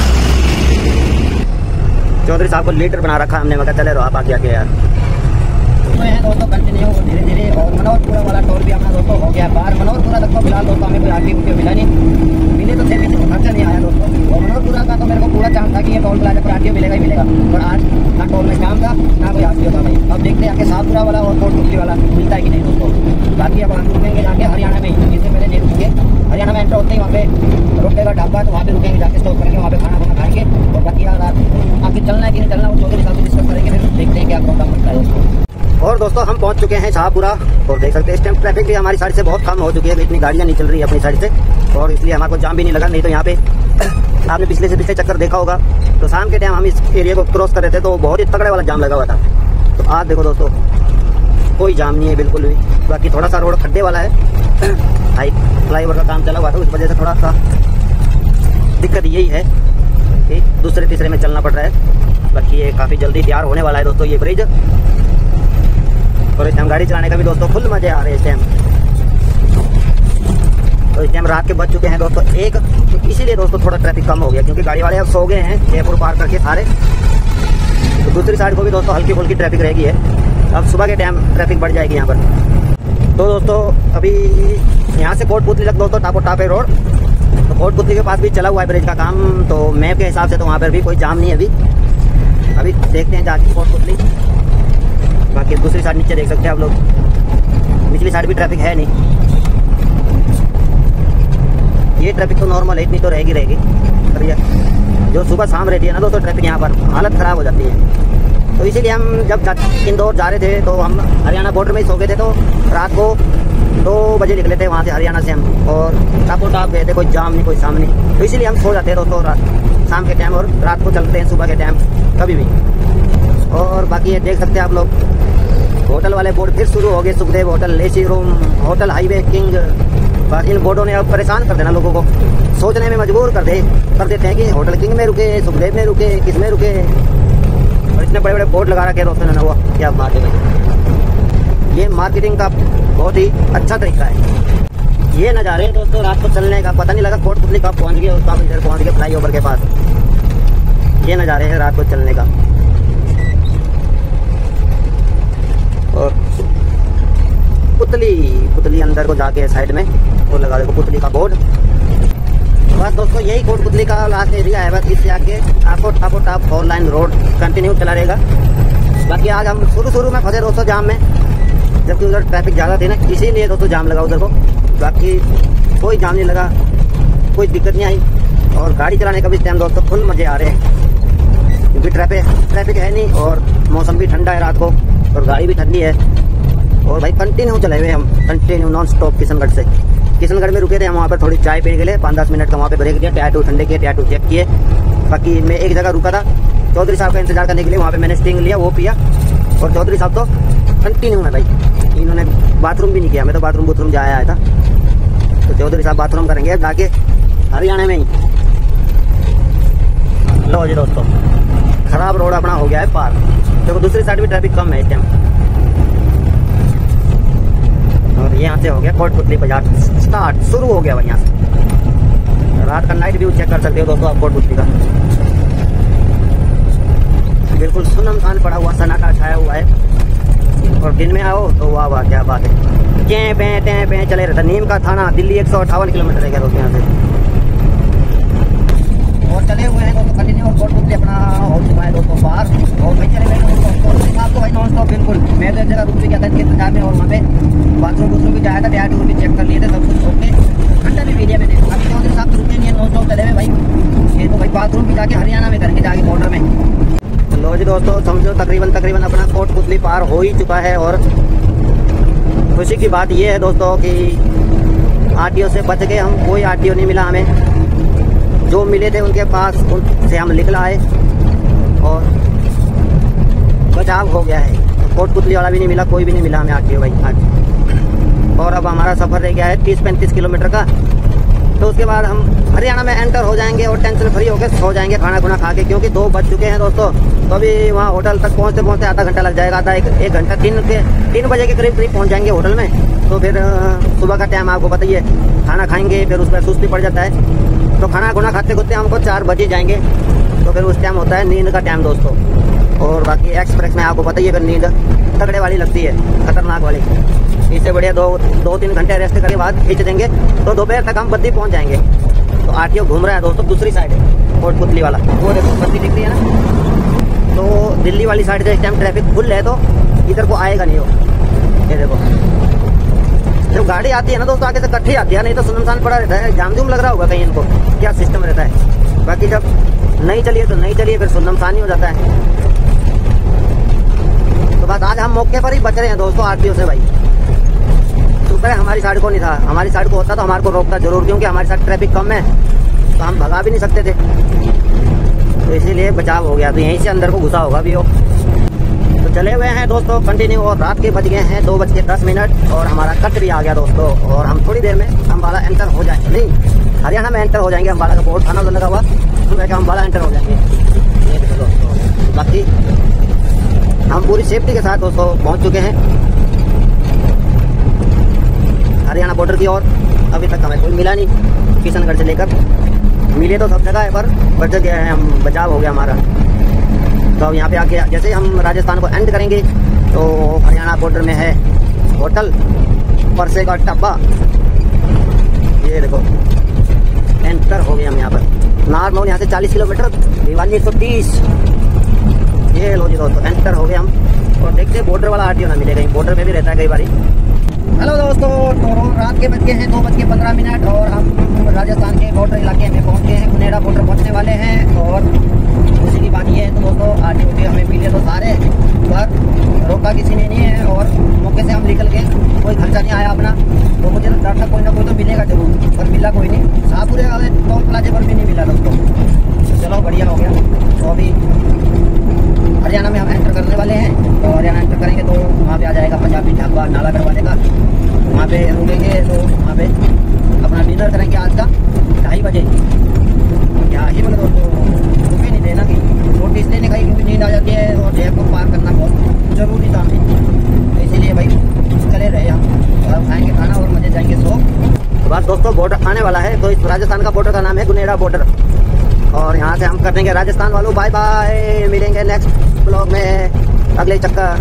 [SPEAKER 1] चौधरी साहब को लीडर बना रखा हमने, मगर चले रहो आप आगे आगे यार। दोस्तों कंटिन्यू धीरे धीरे, और मनोहरपुरा वाला टोल भी अपना दोस्तों हो गया पार। मनोहरपुरा तक तो फिलहाल दोस्तों हमें कोई आरटीओ मिला नहीं, मिले तो थे खर्चा नहीं आया दोस्तों। और मनोहरपुरा का तो मेरे को पूरा चांस था कि ये टोल प्लाजा पर आरटीओ मिलेगा ही मिलेगा, पर आज ना टोल में जाम था ना कोई आरटीओ था भाई। अब देखते हैं आगे शाहपुरा वाला और कोटपुतली वाला मिलता है कि नहीं दोस्तों। बाकी अब हम रुकेंगे जाके हरियाणा में, इससे पहले नहीं रुकेंगे। हरियाणा में एंटर होते ही वहाँ पे रुकेगा ढाबा, तो वहाँ पे रुकेंगे, जाके स्टॉप करेंगे, वहाँ पे खाना खाना खाएंगे। और बाकी रात आगे चलना है कि नहीं चलना वो चौधरी साहब से डिस्कस करेंगे, फिर देखते हैं क्या प्रोग्राम बनता है दोस्तों। और दोस्तों हम पहुंच चुके हैं शाहपुरा, और देख सकते हैं इस टाइम ट्रैफिक भी हमारी साइड से बहुत कम हो चुकी है। इतनी गाड़ियां नहीं चल रही है अपनी साइड से, और इसलिए हमारे को जाम भी नहीं लगा। नहीं तो यहाँ पे आपने पिछले से पिछले चक्कर देखा होगा, तो शाम के टाइम हम इस एरिया को क्रॉस कर रहे थे तो बहुत ही तगड़े वाला जाम लगा हुआ था। तो आज देखो दोस्तों कोई जाम नहीं है बिल्कुल भी। बाकी थोड़ा सा रोड खड्डे वाला है, हाई फ्लाईओवर का काम चला हुआ था, उस वजह से थोड़ा सा दिक्कत यही है कि दूसरे तीसरे में चलना पड़ रहा है। बाकी ये काफ़ी जल्दी तैयार होने वाला है दोस्तों ये ब्रिज। और इस टाइम गाड़ी चलाने का भी दोस्तों फुल मजे आ रहे हैं इस टाइम। तो इस टाइम रात के बज चुके हैं दोस्तों 1, तो इसीलिए दोस्तों थोड़ा ट्रैफिक कम हो गया, क्योंकि गाड़ी वाले अब सो गए हैं जयपुर पार करके सारे। तो दूसरी साइड को भी दोस्तों हल्की फुल्की ट्रैफिक रहेगी है। अब सुबह के टाइम ट्रैफिक बढ़ जाएगी यहाँ पर। तो दोस्तों अभी यहाँ से कोटपुतली तक दोस्तों टापो टापे रोड, तो कोटपुतली के पास भी चला हुआ है ब्रिज का काम। तो मैप के हिसाब से तो वहाँ पर भी कोई जाम नहीं है अभी देखते हैं जाके कोटपुतली। बाकी दूसरी साइड नीचे देख सकते हैं आप लोग, निचली साइड भी ट्रैफिक है नहीं। ये ट्रैफिक तो नॉर्मल है, इतनी तो रहेगी। पर ये जो सुबह शाम रहती है ना दोस्तों ट्रैफिक, यहाँ पर हालत ख़राब हो जाती है। तो इसीलिए हम जब इंदौर जा रहे थे तो हम हरियाणा बॉर्डर में ही सो गए थे। तो रात को 2 बजे निकले थे वहाँ से हरियाणा से हम, और टापो टाप गए थे, कोई जाम नहीं कोई सामने। तो इसीलिए हम सो जाते हैं दोस्तों रात शाम के टाइम, और रात को चलते हैं सुबह के टाइम कभी भी। और बाकी ये देख सकते हैं आप लोग होटल वाले बोर्ड फिर शुरू हो गए, Sukhdev hotel, AC room, hotel highway king. बस इन बोर्डों ने अब परेशान कर देना लोगों को, सोचने में मजबूर कर देते हैं कि होटल किंग में रुके, सुखदेव में रुके, किस में रुके। और इतने बड़े बड़े बोर्ड लगा रखे दोस्तों ने, हुआ क्या बात है भाई। ये मार्केटिंग का बहुत ही अच्छा तरीका है। ये नज़ारे दोस्तों रात को चलने का, पता नहीं लगा कोटपुतली कब पहुँच गए, उसका इधर पहुँच गए फ्लाई ओवर के पास। ये नज़ारे हैं रात को चलने का। और पुतली अंदर को जाके साइड में वो लगा देखो पुतली का बोर्ड। बस दोस्तों यही कोटपुतली का लास्ट एरिया है, बस इससे आके आपको टापो 4 लाइन रोड कंटिन्यू चला रहेगा। बाकी आज हम शुरू में फंसे दोस्तों जाम में, जबकि उधर ट्रैफिक ज़्यादा थी ना, इसीलिए दोस्तों जाम लगा उधर को। बाकी कोई जाम नहीं लगा, कोई दिक्कत नहीं आई, और गाड़ी चलाने का भी इस टाइम दोस्तों फुल मज़े आ रहे हैं, क्योंकि ट्रैफिक है नहीं और मौसम भी ठंडा है रात को और गाड़ी भी ठंडी है। और भाई कंटिन्यू चले हुए हम, कंटिन्यू नॉन स्टॉप किशनगढ़ में रुके थे हम, वहाँ पर थोड़ी चाय पी के लिए 5-10 मिनट का वहाँ पे ब्रेक दिया, टायर ठंडे किए, टायर चेक किए। बाकी मैं एक जगह रुका था चौधरी साहब का इंतजार करने के लिए, वहाँ पे मैंने स्टिंग लिया, वो पिया। और चौधरी साहब तो कंटिन्यू है भाई, इन्होंने बाथरूम भी नहीं किया, मैं तो बाथरूम जा आया था। तो चौधरी साहब बाथरूम करेंगे जाके हरियाणा में ही। लो जी दोस्तों, खराब रोड अपना हो गया है पार, देखो दूसरी साइड भी ट्रैफिक कम है इस टाइम। और यहाँ से हो गया कोटपुतली बाजार स्टार्ट, शुरू हो गया भाई यहाँ से। रात का नाइट व्यू चेक कर सकते हो दोस्तों आप कोटपुतली का, बिल्कुल सुनमसान पड़ा हुआ, सन्नाटा छाया हुआ है। और दिन में आओ तो वाह वाह क्या बात है, टें चले रहता। नीम का थाना दिल्ली 158 किलोमीटर है क्या दोस्तों यहाँ से, और चले हुए हैं दोस्तों कंटिन्यू। और कोटपुतली अपना हो चुका है दोस्तों पार, और भाई चले गए दोस्तों आपको भाई नॉन स्टॉप बिल्कुल। मैं तो एक जगह रुक भी गया था इनके इंतजार में, और वहाँ पे बाथरूम भी जाया था, टायर टूर भी चेक कर लिए थे, सब कुछ ओके, ठंडा भी पी लिया मैंने। अभी चौधरी साहब रुके नहीं है, नॉन स्टॉप चले हुए भाई। ये तो भाई बाथरूम भी जाके हरियाणा में करेंगे, जाके बॉर्डर में। लो जी दोस्तों, समझो तकरीबन अपना कोटपुतली पार हो ही चुका है। और खुशी की बात यह है दोस्तों कि आरटीओ से बच गए हम, कोई आरटीओ नहीं मिला हमें, जो मिले थे उनके पास उनसे हम निकल आए और बचाव हो गया है। कोटपुतली वाला भी नहीं मिला, कोई भी नहीं मिला हमें आरटीओ भाई आज। और अब हमारा सफ़र रह गया है 30-35 किलोमीटर का, तो उसके बाद हम हरियाणा में एंटर हो जाएंगे और टेंशन फ्री होकर सो जाएंगे खाना खुना खा के, क्योंकि 2 बज चुके हैं दोस्तों। तो अभी वहाँ होटल तक पहुँचते आधा घंटा लग जाएगा, एक घंटा 3 बजे के करीब पहुँच जाएंगे होटल में। तो फिर सुबह का टाइम आपको बताइए, खाना खाएंगे फिर उस पर सुस्ती पड़ जाता है, तो खाना खुना खाते हमको 4 बजे जाएंगे, तो फिर उस टाइम होता है नींद का टाइम दोस्तों। और बाकी एक्सप्रेस में आपको बताइए फिर नींद तगड़े वाली लगती है, खतरनाक वाली। इससे बढ़िया 2-3 घंटे रेस्ट करने के बाद खींच देंगे तो दोपहर तक हम बद्दी पहुंच जाएंगे। तो आरटीओ घूम रहा है दोस्तों दूसरी साइड है, कोटपुतली वाला, वो देखो बद्दी दिख रही है ना। तो दिल्ली वाली साइड से इस टाइम ट्रैफिक फुल है, तो इधर को आएगा नहीं वो। ये देखो जब गाड़ी आती है ना दोस्तों आगे से इकट्ठी आती है, नहीं तो सुनसान पड़ा रहता है, जाम लग रहा होगा कहीं इनको, क्या सिस्टम रहता है। बाकी जब नहीं चलिए तो नहीं चलिए, फिर सुनसान ही हो जाता है। तो बस आज हम मौके पर ही बच रहे हैं दोस्तों आरटीओ से भाई। शुक्र है हमारी साइड को नहीं था, हमारी साइड को होता तो हमारे को रोकता जरूर, क्योंकि हमारी साइड ट्रैफिक कम है, तो हम भगा भी नहीं सकते थे, तो इसीलिए बचाव हो गया। तो यहीं से अंदर को घुसा होगा भी वो। तो चले हुए हैं दोस्तों कंटिन्यू, और रात के बज गए हैं 2:10 और हमारा कट भी आ गया दोस्तों। और हम थोड़ी देर में अम्बाला एंटर हो जाएंगे, नहीं हरियाणा में एंटर हो जाएंगे। अम्बाला का बोर्ड थाना लगा हुआ, सुबह के अम्बाला एंटर हो जाएंगे। ये देखो दोस्तों, बाकी हम पूरी सेफ्टी के साथ दोस्तों पहुंच चुके हैं हरियाणा बॉर्डर की ओर। अभी तक हमें कोई मिला नहीं, किशनगढ़ से लेकर मिले तो सब जगह है, पर बच गए हैं हम, बचाव हो गया हमारा। तो अब यहाँ पे आके जैसे हम राजस्थान को एंड करेंगे तो हरियाणा बॉर्डर में है होटल परसे का टब्बा। ये देखो एंटर हो गए हम यहाँ पर। नारनौल यहाँ से 40 किलोमीटर, भिवानी 130। ये लो जी दोस्तों एंटर हो गए हम। और देखते हैं बॉर्डर वाला आरटीओ ना मिले, कहीं बॉर्डर में भी रहता है कई बारी। हेलो दोस्तों, तो रात के बज गए हैं 2:15 और हम राजस्थान के बॉर्डर इलाके में पहुँच गए हैं, कुनेड़ा बॉर्डर पहुँचने वाले हैं। और खुशी की बात ये है तो दोस्तों आरटीओ हमें मिले तो सारे, पर रोका किसी ने नहीं है, और मौके से हम निकल के कोई खर्चा नहीं आया अपना। तो मुझे लगता था कोई ना कोई तो मिलेगा जरूर, पर मिला कोई नहीं। शाहपुरे वाले टोल प्लाजे पर भी नहीं मिला दोस्तों। तो चलो बढ़िया हो गया। तो अभी हरियाणा में हम एंटर करने वाले हैं, तो हरियाणा एंटर करेंगे तो वहाँ पे आ जाएगा पंजाबी ढाबा नालागढ़ वाले का, वहाँ पे रुकेंगे। तो वहाँ पे अपना डिनर करेंगे आज का 2:30 बजे। क्या ही बोले दोस्तों, रुके नहीं देना कि रोटी इसलिए नहीं खाई क्योंकि नींद आ जाती है, और जेब को पार करना बहुत ज़रूरी था हमें, तो इसीलिए भाई चले रहे हम। और खाएँगे खाना और मजे जाएंगे सो। तो बस दोस्तों बॉर्डर आने वाला है, तो इस राजस्थान का बॉर्डर का नाम है कुनेड़ा बॉर्डर। और यहाँ से हम कर देंगे राजस्थान वालों बाय बाय, मिलेंगे नेक्स्ट ब्लॉग में अगले चक्कर।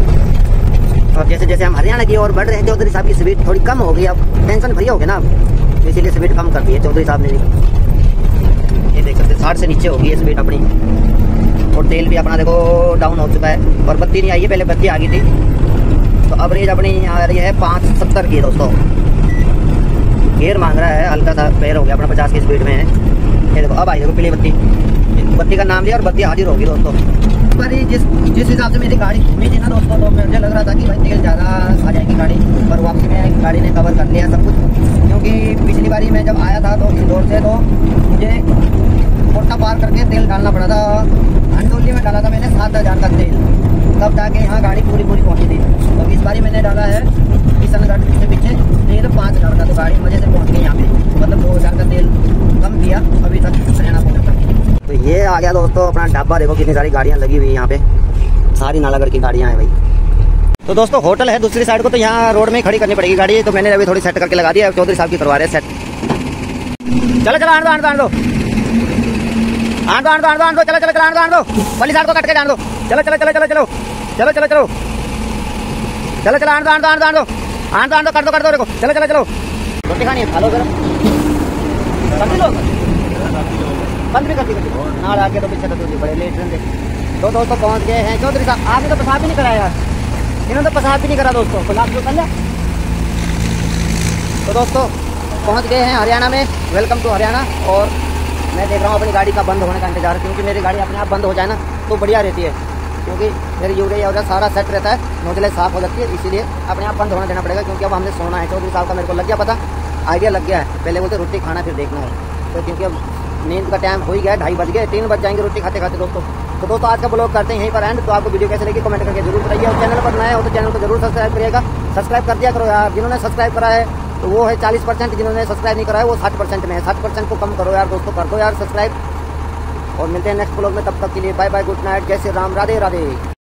[SPEAKER 1] और जैसे जैसे हम हरियाणा की ओर बढ़ रहे हैं, चौधरी साहब की स्पीड थोड़ी कम हो गई, अब टेंशन फ्री हो गए ना। तो इसीलिए स्पीड कम कर दी है चौधरी साहब ने भी। ये देख सकते 60 से नीचे होगी स्पीड अपनी। और तेल भी अपना देखो डाउन हो चुका है और बत्ती नहीं आई है, पहले बत्ती आ गई थी। तो एवरेज अपनी आ रही है 570 की दोस्तों। गियर मांग रहा है, हल्का सा पैर हो गया अपना 50 की स्पीड में है। ये देखो अब आई देखो पीली बत्ती, बत्ती का नाम लिया और बत्ती हाजिर होगी दोस्तों। पर जिस हिसाब से मेरी गाड़ी घूमी थी ना दोस्तों, तो मुझे लग रहा था कि भाई तेल ज़्यादा आ जाएगी गाड़ी, पर वापसी में गाड़ी ने कवर कर लिया सब कुछ। क्योंकि पिछली बारी मैं जब आया था तो इंदौर से, तो मुझे कोटा पार करके तेल डालना पड़ा था। अंडोली में डाला था मैंने 7000 का तेल, तब जाके यहाँ गाड़ी पूरी पहुँची थी। तो इस बारी मैंने डाला है किशनगढ़ के पीछे तेल 5000 का, तो गाड़ी मजे से पहुँच गई यहाँ पे। मतलब 2000 का तेल कम किया अभी तक हरियाणा पहुँचा। तो ये आ गया दोस्तों अपना ढाबा। देखो कितनी सारी गाड़ियाँ लगी हुई यहाँ पे, सारी नालागढ़ की गाड़ियाँ हैं भाई। तो दोस्तों होटल है दूसरी साइड को, तो यहाँ रोड में खड़ी करनी पड़ेगी गाड़ी। तो मैंने अभी थोड़ी सेट करके लगा दिया, चौधरी साहब की करवा रहे हैं सेट। चलो चलो आन दो आन दो आन दो आन दो आन दो आन दो आन दो, चलो चलो चलो आन दो आन दो, वाली साइड को कट के जान दो। चलो चलो चलो चलो चलो चलो चलो चलो चलो चलो आन दो आन दो आन दो आन दो आन दो आन दो, कर दो देखो। चलो चलो चलो रोटी खानी है, खा लो जरा, कर लो बंद भी कर दी ना आगे। तो पीछे तो बड़े लेट रहते। तो दोस्तों पहुंच गए हैं चौधरी साहब। आपने तो पेशाब भी नहीं कराया यार, इन्होंने तो पेशाब भी नहीं करा दोस्तों, पेशाब तो कर लिया। तो दोस्तों पहुंच गए हैं हरियाणा में, वेलकम टू हरियाणा। और मैं देख रहा हूँ अपनी गाड़ी का बंद होने का इंतजार, क्योंकि मेरी गाड़ी अपने आप बंद हो जाए ना तो बढ़िया रहती है। क्योंकि मेरी यूरिया वगैरह सारा सेट रहता है, नोजलें साफ हो जाती है, इसीलिए अपने आप बंद होने देना पड़ेगा। क्योंकि अब हमने सोना है। चौधरी साहब का मेरे को लग गया पता, आइडिया लग गया है। पहले बोलते रोटी खाना फिर देखना है, तो क्योंकि अब नींद का टाइम हो ही गया, 2:30 बज गए, 3 बज जाएंगे रोटी खाते खाते दोस्तों। तो दोस्तों आज का ब्लॉग करते हैं यहीं पर एंड। तो आपको वीडियो कैसे लगी कमेंट करके जरूर बताइए। और चैनल पर नया हो तो चैनल को जरूर सब्सक्राइब करिएगा। सब्सक्राइब कर दिया करो यार, जिन्होंने सब्सक्राइब करा है तो वो है 40%, जिन्होंने सब्सक्राइब नहीं करा है वो 60% में है। 60% को कम करो यार दोस्तों, कर दो यार सब्सक्राइब। और मिलते हैं नेक्स्ट ब्लॉग में, तब तक के लिए बाय बाय, गुड नाइट, जय श्री राम, राधे राधे।